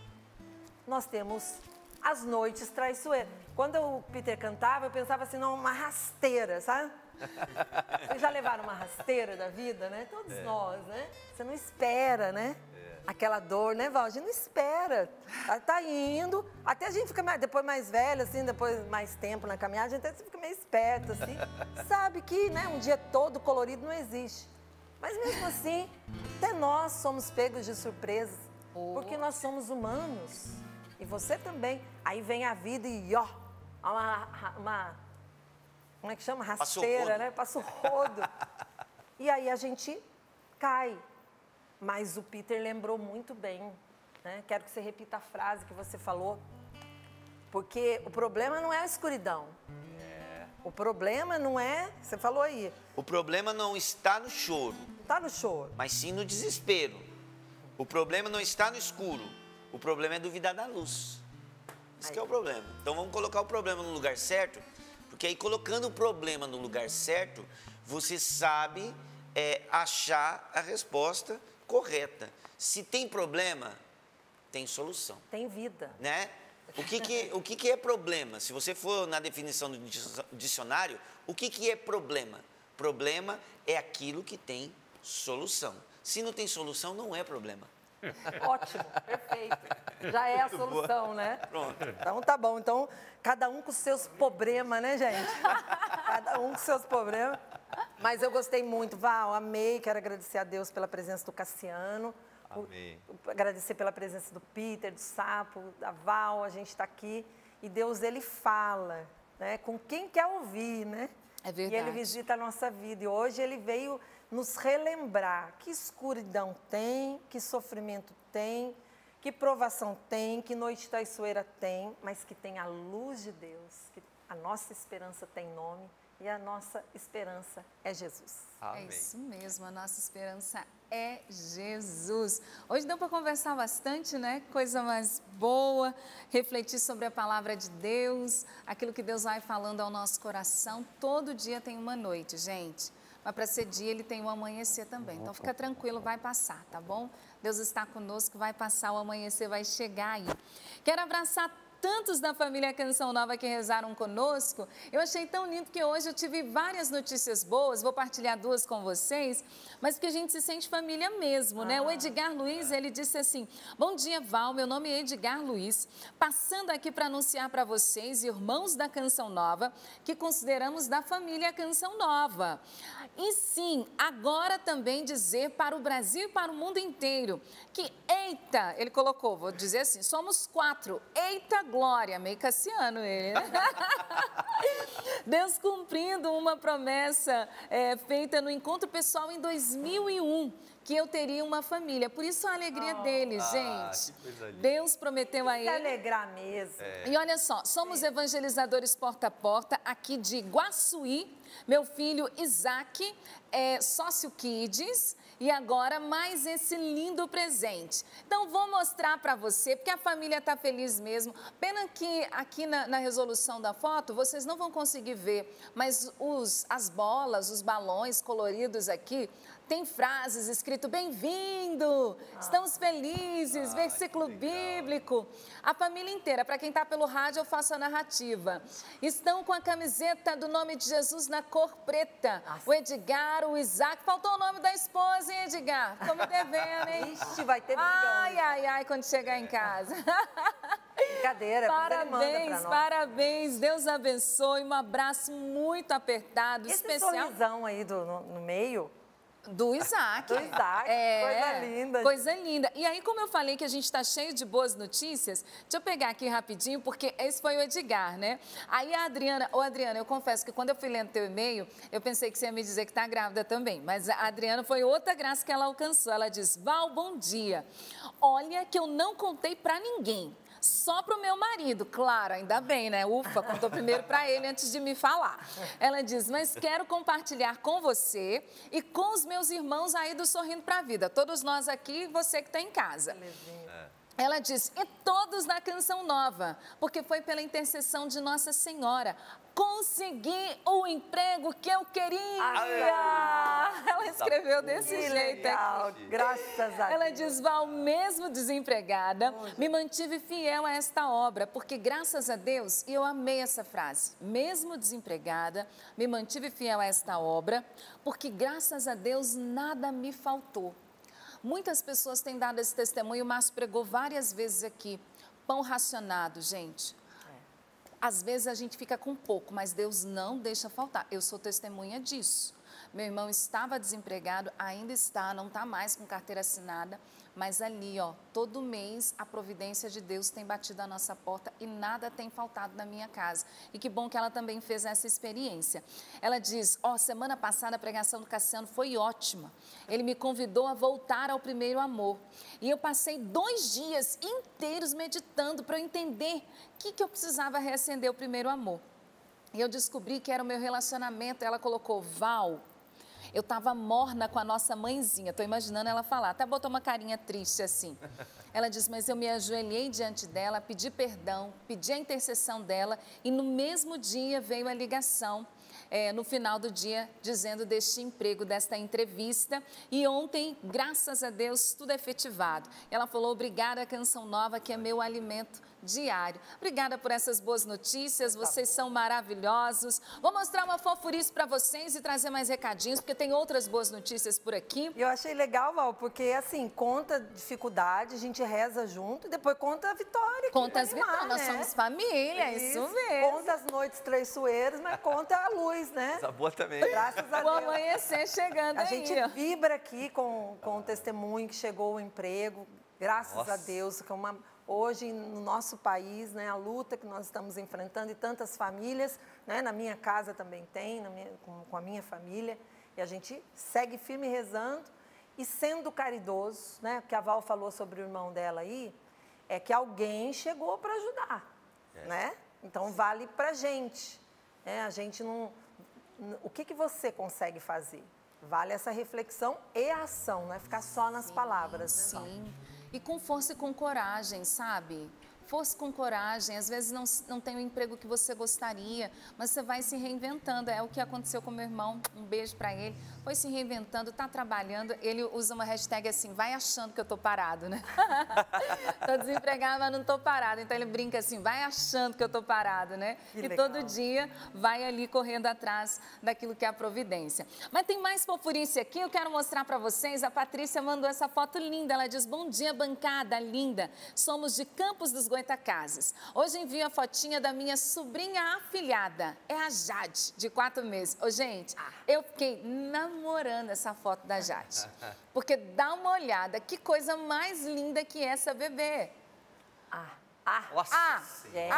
nós temos as noites traiçoeiras. Quando o Peter cantava, eu pensava assim, não, uma rasteira, sabe? Vocês já levaram uma rasteira da vida, né? Todos é. nós, né? Você não espera, né? É. Aquela dor, né, Val? A gente não espera. Tá, tá indo, até a gente fica mais, depois mais velha, assim, depois mais tempo na caminhada, a gente até fica meio esperto, assim. Sabe que, né, um dia todo colorido não existe. Mas mesmo assim, até nós somos pegos de surpresas, oh. porque nós somos humanos. E você também. Aí vem a vida e, ó, uma... uma como é que chama? Rasteira, né? Passa o rodo. E aí a gente cai. Mas o Peter lembrou muito bem, né? Quero que você repita a frase que você falou. Porque o problema não é a escuridão. É. O problema não é... Você falou aí. O problema não está no choro. Está no choro. Mas sim no desespero. O problema não está no escuro. O problema é duvidar da luz. Isso que é o problema. Então vamos colocar o problema no lugar certo. Porque aí, colocando o problema no lugar certo, você sabe é, achar a resposta correta. Se tem problema, tem solução. Tem vida. Né? O, que, que, o que, que é problema? Se você for na definição do dicionário, o que, que é problema? Problema é aquilo que tem solução. Se não tem solução, não é problema. Ótimo, perfeito. Já é a solução, né? Pronto. Então tá bom. Então, cada um com seus problemas, né, gente? Cada um com seus problemas. Mas eu gostei muito, Val, amei. Quero agradecer a Deus pela presença do Cassiano. Amém. O, agradecer pela presença do Peter, do Sapo, da Val. A gente está aqui. E Deus, ele fala, né? Com quem quer ouvir, né? É verdade. E ele visita a nossa vida. E hoje ele veio nos relembrar que escuridão tem, que sofrimento tem, que provação tem, que noite traiçoeira tem, mas que tem a luz de Deus, que a nossa esperança tem nome e a nossa esperança é Jesus. Amém. É isso mesmo, a nossa esperança é Jesus. Hoje deu para conversar bastante, né? Coisa mais boa, refletir sobre a palavra de Deus, aquilo que Deus vai falando ao nosso coração. Todo dia tem uma noite, gente. Mas para ser dia, ele tem o amanhecer também. Então, fica tranquilo, vai passar, tá bom? Deus está conosco, vai passar, o amanhecer vai chegar aí. Quero abraçar tantos da família Canção Nova que rezaram conosco. Eu achei tão lindo que hoje eu tive várias notícias boas, vou partilhar duas com vocês, mas que a gente se sente família mesmo, né? O Edgar Luiz, ele disse assim, bom dia, Val, meu nome é Edgar Luiz, passando aqui para anunciar para vocês, irmãos da Canção Nova, que consideramos da família Canção Nova. E sim, agora também dizer para o Brasil e para o mundo inteiro que, eita, ele colocou, vou dizer assim, somos quatro, eita glória, meio Cassiano ele, né? Deus cumprindo uma promessa é, feita no encontro pessoal em dois mil e um, que eu teria uma família. Por isso a alegria oh, dele, ah, gente. Que coisa linda. Deus prometeu a ele. Se alegrar mesmo. É. E olha só, somos Sim. evangelizadores porta a porta aqui de Guaçuí. Meu filho Isaac é sócio Kids. E agora mais esse lindo presente. Então vou mostrar para você, porque a família está feliz mesmo. Pena que aqui na, na resolução da foto vocês não vão conseguir ver, mas os, as bolas, os balões coloridos aqui, tem frases escrito bem-vindo, ah, estamos felizes, ah, versículo bíblico. A família inteira, para quem está pelo rádio eu faço a narrativa. Estão com a camiseta do nome de Jesus na cor preta. Nossa. O Edgar, o Isaac, faltou o nome da esposa, hein, Edgar? Ficou me devendo, hein? Ixi, vai ter briga Ai, hoje. ai, ai, quando chegar em casa. Brincadeira, parabéns, parabéns, Deus abençoe, um abraço muito apertado, Esse especial. Esse sorrisão aí do, no, no meio... Do Isaac. Do Isaac, é, coisa linda. Coisa linda. E aí, como eu falei que a gente está cheio de boas notícias, deixa eu pegar aqui rapidinho, porque esse foi o Edgar, né? Aí a Adriana, ô Adriana, eu confesso que quando eu fui lendo teu e-mail, eu pensei que você ia me dizer que está grávida também, mas a Adriana foi outra graça que ela alcançou. Ela diz, Val, bom dia. Olha que eu não contei para ninguém. só para o meu marido, claro, ainda bem, né? Ufa, contou primeiro para ele antes de me falar. Ela diz, mas quero compartilhar com você e com os meus irmãos aí do Sorrindo para a Vida. Todos nós aqui, você que está em casa. É. Ela diz, e todos da Canção Nova, porque foi pela intercessão de Nossa Senhora. Consegui o emprego que eu queria. Ah, ela escreveu desse que jeito legal. aqui. Graças a Deus. Ela diz, Val, mesmo desempregada, me mantive fiel a esta obra, porque graças a Deus, e eu amei essa frase, mesmo desempregada, me mantive fiel a esta obra, porque graças a Deus nada me faltou. Muitas pessoas têm dado esse testemunho, o Márcio pregou várias vezes aqui. Pão racionado, gente. É. Às vezes a gente fica com pouco, mas Deus não deixa faltar. Eu sou testemunha disso. Meu irmão estava desempregado, ainda está, não está mais com carteira assinada, mas ali, ó, todo mês a providência de Deus tem batido a nossa porta e nada tem faltado na minha casa. E que bom que ela também fez essa experiência. Ela diz, ó, semana passada a pregação do Cassiano foi ótima. Ele me convidou a voltar ao primeiro amor. E eu passei dois dias inteiros meditando para eu entender o que, que eu precisava reacender o primeiro amor. E eu descobri que era o meu relacionamento. Ela colocou, Val, eu estava morna com a nossa mãezinha, estou imaginando ela falar, até botou uma carinha triste assim. Ela diz, mas eu me ajoelhei diante dela, pedi perdão, pedi a intercessão dela e no mesmo dia veio a ligação. É, no final do dia, dizendo deste emprego, desta entrevista. E ontem, graças a Deus, tudo é efetivado. Ela falou, obrigada, Canção Nova, que é meu alimento diário. Obrigada por essas boas notícias, vocês são maravilhosos. Vou mostrar uma fofurice para vocês e trazer mais recadinhos, porque tem outras boas notícias por aqui. Eu achei legal, Val, porque assim, conta dificuldade, a gente reza junto e depois conta a vitória. Conta as animar, vitórias, né? nós somos família, isso, isso mesmo. Conta as noites traiçoeiras, mas conta a luz, né? Essa boa também. Graças a O Deus. amanhecer chegando A aí, gente ó. vibra aqui com, com o testemunho que chegou o emprego, graças Nossa. a Deus, que é uma, hoje no nosso país, né, a luta que nós estamos enfrentando e tantas famílias, né, na minha casa também tem, na minha, com, com a minha família, e a gente segue firme rezando e sendo caridoso, né, porque a Val falou sobre o irmão dela aí, é que alguém chegou para ajudar, é. né? Então vale para a gente, né? A gente não... O que, que você consegue fazer? Vale essa reflexão e a ação, não é ficar só nas Sim, palavras. Sim, Né, e com força e com coragem, sabe? Força com coragem, às vezes não, não tem o emprego que você gostaria, mas você vai se reinventando, é o que aconteceu com meu irmão, um beijo para ele, foi se reinventando, tá trabalhando, ele usa uma hashtag assim, vai achando que eu tô parado, né? Tô desempregado, mas não tô parado, então ele brinca assim, vai achando que eu tô parado, né? Que e legal. todo dia vai ali correndo atrás daquilo que é a providência. Mas tem mais fofurice aqui, eu quero mostrar para vocês, a Patrícia mandou essa foto linda, ela diz, bom dia bancada, linda, somos de Campos dos Goitacazes. Hoje envio a fotinha da minha sobrinha afilhada, é a Jade, de quatro meses. Ô, gente, eu fiquei namorando essa foto da Jade, porque dá uma olhada, que coisa mais linda que é essa bebê. Ah, ah, Nossa Ah, Senhora.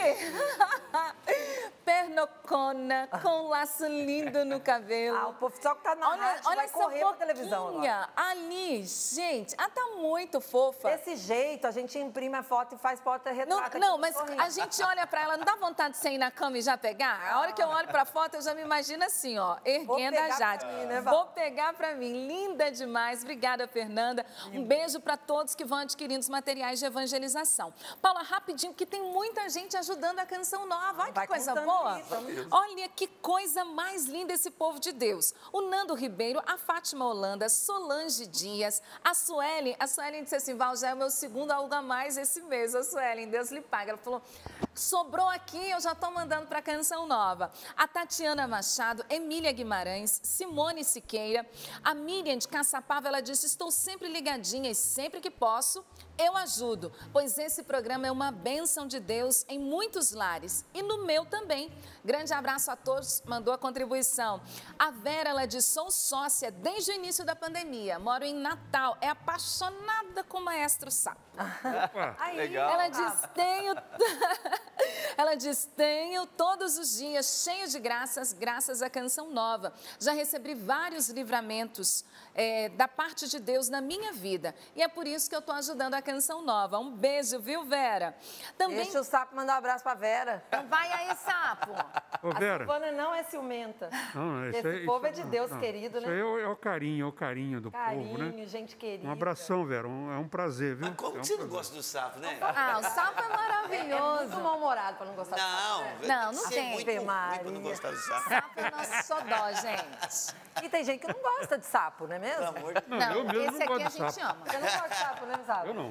ali, pernocona, com um laço lindo no cabelo. ah, o povo só que tá na Olha, rádio olha vai essa correr pra televisão boquinha agora. ali, gente, ela tá muito fofa. Desse jeito, a gente imprime a foto e faz Não, porta-retrato. não, aqui mas no Sorrindo. a gente olha pra ela, não dá vontade de você ir na cama e já pegar? A hora que eu olho pra foto, eu já me imagino assim, ó, erguendo a pegar Jade. pra mim, né, Val? Vou pegar pra mim, linda demais. Obrigada, Fernanda. Um beijo pra todos que vão adquirindo os materiais de evangelização. Paula, rapidinho, que tem muita gente ajudando a Canção Nova. Olha que Vai coisa contando boa. aí, vamos. Olha que coisa mais linda esse povo de Deus. O Nando Ribeiro, a Fátima Holanda, Solange Dias, a Suelen. A Suelen disse assim, Val, já é o meu segundo Algo a Mais esse mês. Ô, Suelen, Deus lhe paga. Ela falou, sobrou aqui, eu já estou mandando para Canção Nova. A Tatiana Machado, Emília Guimarães, Simone Siqueira, a Miriam de Caçapava, ela disse, estou sempre ligadinha e sempre que posso, eu ajudo, pois esse programa é uma bênção de Deus em muitos lares e no meu também. Grande abraço a todos, mandou a contribuição. A Vera, ela diz, sou sócia desde o início da pandemia, moro em Natal, é apaixonada com o Maestro Sá. Aí, Legal. Ela diz, tenho... Ela diz, tenho todos os dias cheio de graças, graças à Canção Nova. Já recebi vários livramentos é, da parte de Deus na minha vida. E é por isso que eu estou ajudando a Canção Nova. Um beijo, viu, Vera? Também... Deixa o Sapo mandar um abraço pra Vera. Então vai aí, Sapo. Ô, Vera. A Silvana não é ciumenta. Não, Esse aí- povo é de Deus, não, querido, isso né? aí é o, é o carinho, é o carinho do Carinho, povo, né? gente querida. Um abração, Vera. Um- é um prazer, viu? Mas como É um que você não prazer. gosta do sapo, né? Ah, o Sapo é É muito maravilhoso. mal-humorado pra não gostar Não, do sapo, né? Não, não você tem. é muito Ave ruim Maria. pra não gostar do sapo. Sapo é nosso xodó, gente. E tem gente que não gosta de sapo, não é mesmo? Pelo amor de Não, Não, eu mesmo esse não aqui gosto a de gente sapo. ama. Você não gosta de sapo, né, sapo? Eu não.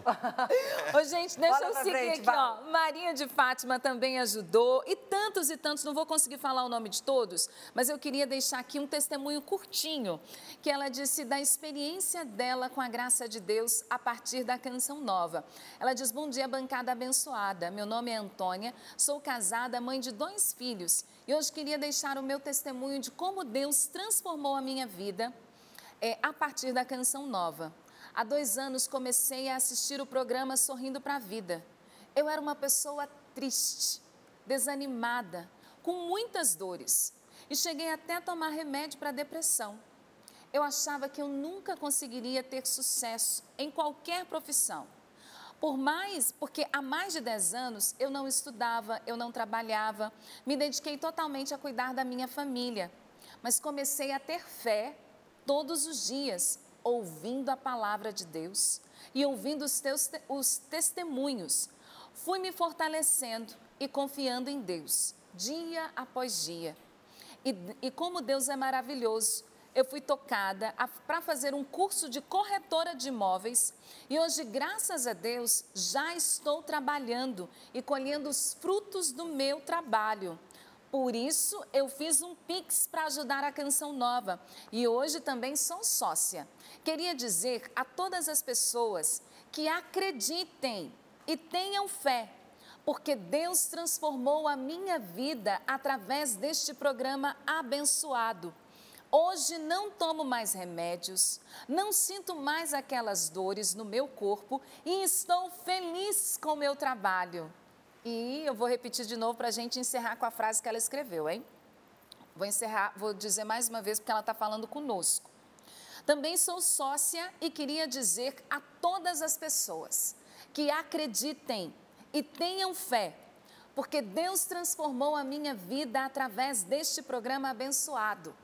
Ô, gente, deixa Bola eu pra seguir frente, aqui, vai. ó. Marinha de Fátima também ajudou. E tantos e tantos, não vou conseguir falar o nome de todos, mas eu queria deixar aqui um testemunho curtinho, que ela disse da experiência dela com a graça de Deus a partir da Canção Nova. Ela diz, bom dia, bancada abençoada. Meu nome é Antônia, sou casada, mãe de dois filhos. E hoje queria deixar o meu testemunho de como Deus transformou a minha vida é, a partir da Canção Nova. Há dois anos comecei a assistir o programa Sorrindo para a Vida. Eu era uma pessoa triste, desanimada, com muitas dores e cheguei até a tomar remédio para depressão. Eu achava que eu nunca conseguiria ter sucesso em qualquer profissão. Por mais, porque há mais de dez anos eu não estudava, eu não trabalhava, me dediquei totalmente a cuidar da minha família, mas comecei a ter fé todos os dias, ouvindo a palavra de Deus e ouvindo os, teus, os testemunhos. Fui me fortalecendo e confiando em Deus, dia após dia. E, e como Deus é maravilhoso, eu fui tocada para fazer um curso de corretora de imóveis e hoje, graças a Deus, já estou trabalhando e colhendo os frutos do meu trabalho. Por isso, eu fiz um Pix para ajudar a Canção Nova e hoje também sou sócia. Queria dizer a todas as pessoas que acreditem e tenham fé, porque Deus transformou a minha vida através deste programa abençoado. Hoje não tomo mais remédios, não sinto mais aquelas dores no meu corpo e estou feliz com o meu trabalho. E eu vou repetir de novo para a gente encerrar com a frase que ela escreveu, hein? Vou encerrar, vou dizer mais uma vez porque ela está falando conosco. Também sou sócia e queria dizer a todas as pessoas que acreditem e tenham fé, porque Deus transformou a minha vida através deste programa abençoado.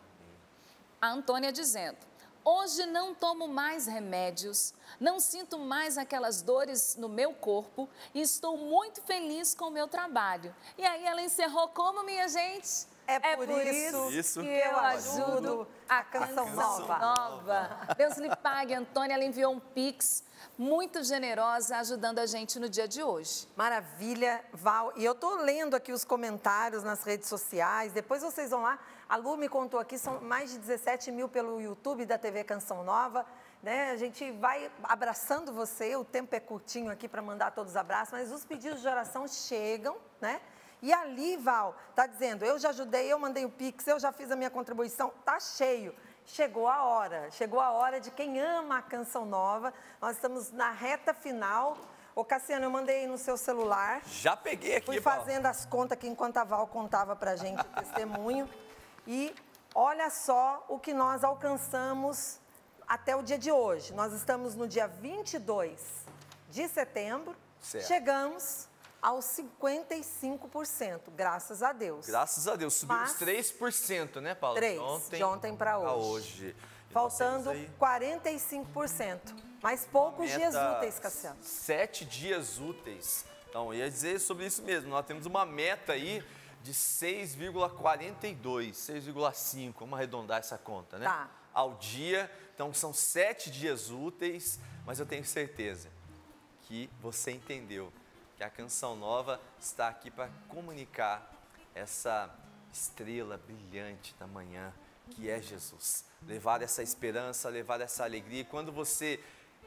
A Antônia dizendo, hoje não tomo mais remédios, não sinto mais aquelas dores no meu corpo e estou muito feliz com o meu trabalho. E aí ela encerrou como, minha gente? É por isso Isso. que eu ajudo a Canção Nova. Nova. Deus lhe pague, Antônia. Ela enviou um Pix muito generosa, ajudando a gente no dia de hoje. Maravilha, Val. E eu tô lendo aqui os comentários nas redes sociais. Depois vocês vão lá. A Lu me contou aqui, são mais de dezessete mil pelo YouTube da T V Canção Nova. Né? A gente vai abraçando você. O tempo é curtinho aqui para mandar todos os abraços, mas os pedidos de oração chegam, né? E ali, Val, tá dizendo, eu já ajudei, eu mandei o Pix, eu já fiz a minha contribuição, tá cheio. Chegou a hora, chegou a hora de quem ama a Canção Nova. Nós estamos na reta final. Ô, Cassiano, eu mandei no seu celular. Já peguei aqui, Fui Paulo. fazendo as contas aqui enquanto a Val contava pra gente o testemunho. E olha só o que nós alcançamos até o dia de hoje. Nós estamos no dia vinte e dois de setembro. Certo. Chegamos aos cinquenta e cinco por cento, graças a Deus. Graças a Deus, subiu Mas- uns três por cento, né, Paulo? três, De ontem, de ontem pra pra hoje. hoje. E Faltando nós temos aí quarenta e cinco por cento. Mais poucos meta, dias úteis, Cassiano. Sete dias úteis. Então, eu ia dizer sobre isso mesmo. Nós temos uma meta aí de seis vírgula quarenta e dois, seis vírgula cinco, vamos arredondar essa conta, né? Tá. Ao dia. Então, são sete dias úteis, mas eu tenho certeza que você entendeu que a Canção Nova está aqui para comunicar essa estrela brilhante da manhã, que é Jesus. Levar essa esperança, levar essa alegria. E quando você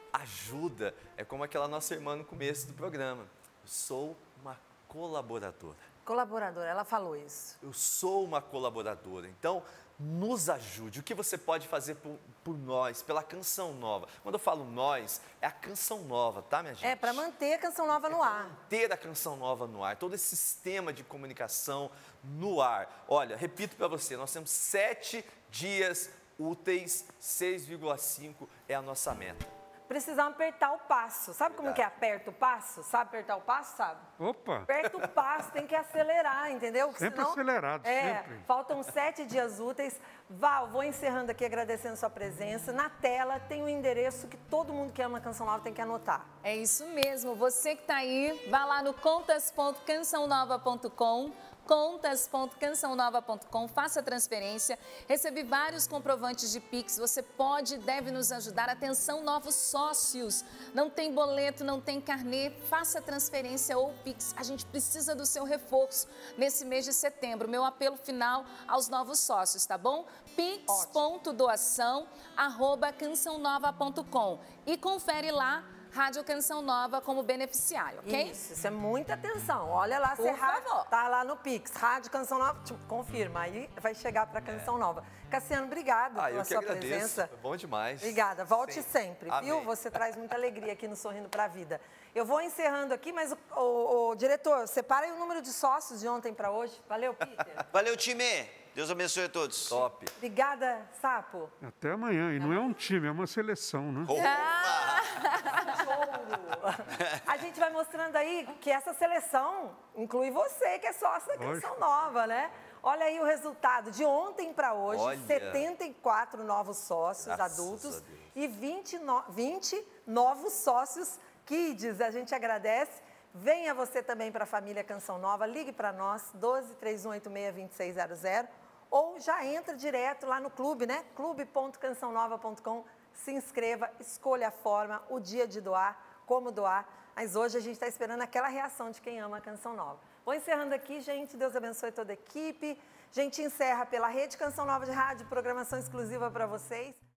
ajuda, é como aquela nossa irmã no começo do programa. Eu sou uma colaboradora. Colaboradora, ela falou isso. Eu sou uma colaboradora. Então, nos ajude. O que você pode fazer por, por nós, pela Canção Nova? Quando eu falo nós, é a Canção Nova, tá, minha gente? É, para manter a Canção Nova no ar. Ter a Canção Nova no ar, todo esse sistema de comunicação no ar. Olha, repito para você, nós temos sete dias úteis, seis vírgula cinco é a nossa meta. Precisamos apertar o passo. Sabe como que é aperta o passo? Sabe apertar o passo, sabe? Opa! Aperta o passo, tem que acelerar, entendeu? Porque Sempre senão, acelerado, é, sempre. Faltam sete dias úteis. Val, vou encerrando aqui agradecendo sua presença. Na tela tem o endereço que todo mundo que ama Canção Nova tem que anotar. É isso mesmo. Você que está aí, vá lá no contas ponto canção nova ponto com. contas ponto canção nova ponto com, faça a transferência, recebi vários comprovantes de Pix, você pode e deve nos ajudar. Atenção, novos sócios, não tem boleto, não tem carnê, faça a transferência ou Pix, a gente precisa do seu reforço nesse mês de setembro. Meu apelo final aos novos sócios, tá bom? pix ponto doação arroba canção nova ponto com e confere lá Rádio Canção Nova como beneficiário, ok? Isso, isso é muita atenção. Olha lá, Por você favor. tá lá no Pix, Rádio Canção Nova, tipo, confirma, aí vai chegar para Canção Nova. Cassiano, obrigado Ah, pela eu que sua agradeço. presença. Bom demais. Obrigada, volte Sempre. sempre, viu? Amém. Você traz muita alegria aqui no Sorrindo para a Vida. Eu vou encerrando aqui, mas o, o, o diretor, separa aí o número de sócios de ontem para hoje. Valeu, Peter. Valeu, time. Deus abençoe a todos. Top. Obrigada, Sapo. Até amanhã. E não é um time, é uma seleção, né? A gente vai mostrando aí que essa seleção inclui você, que é sócio da Canção Nova, né? Olha aí o resultado de ontem para hoje, Olha. setenta e quatro novos sócios Graças adultos a Deus. e vinte, no, vinte novos sócios kids. A gente agradece. Venha você também para a família Canção Nova, ligue para nós, doze, três um oito seis, dois seis zero zero, ou já entra direto lá no clube, né? clube ponto canção nova ponto com, se inscreva, escolha a forma, o dia de doar, como doar. Mas hoje a gente está esperando aquela reação de quem ama a Canção Nova. Vou encerrando aqui, gente. Deus abençoe toda a equipe. A gente encerra pela Rede Canção Nova de Rádio, programação exclusiva para vocês.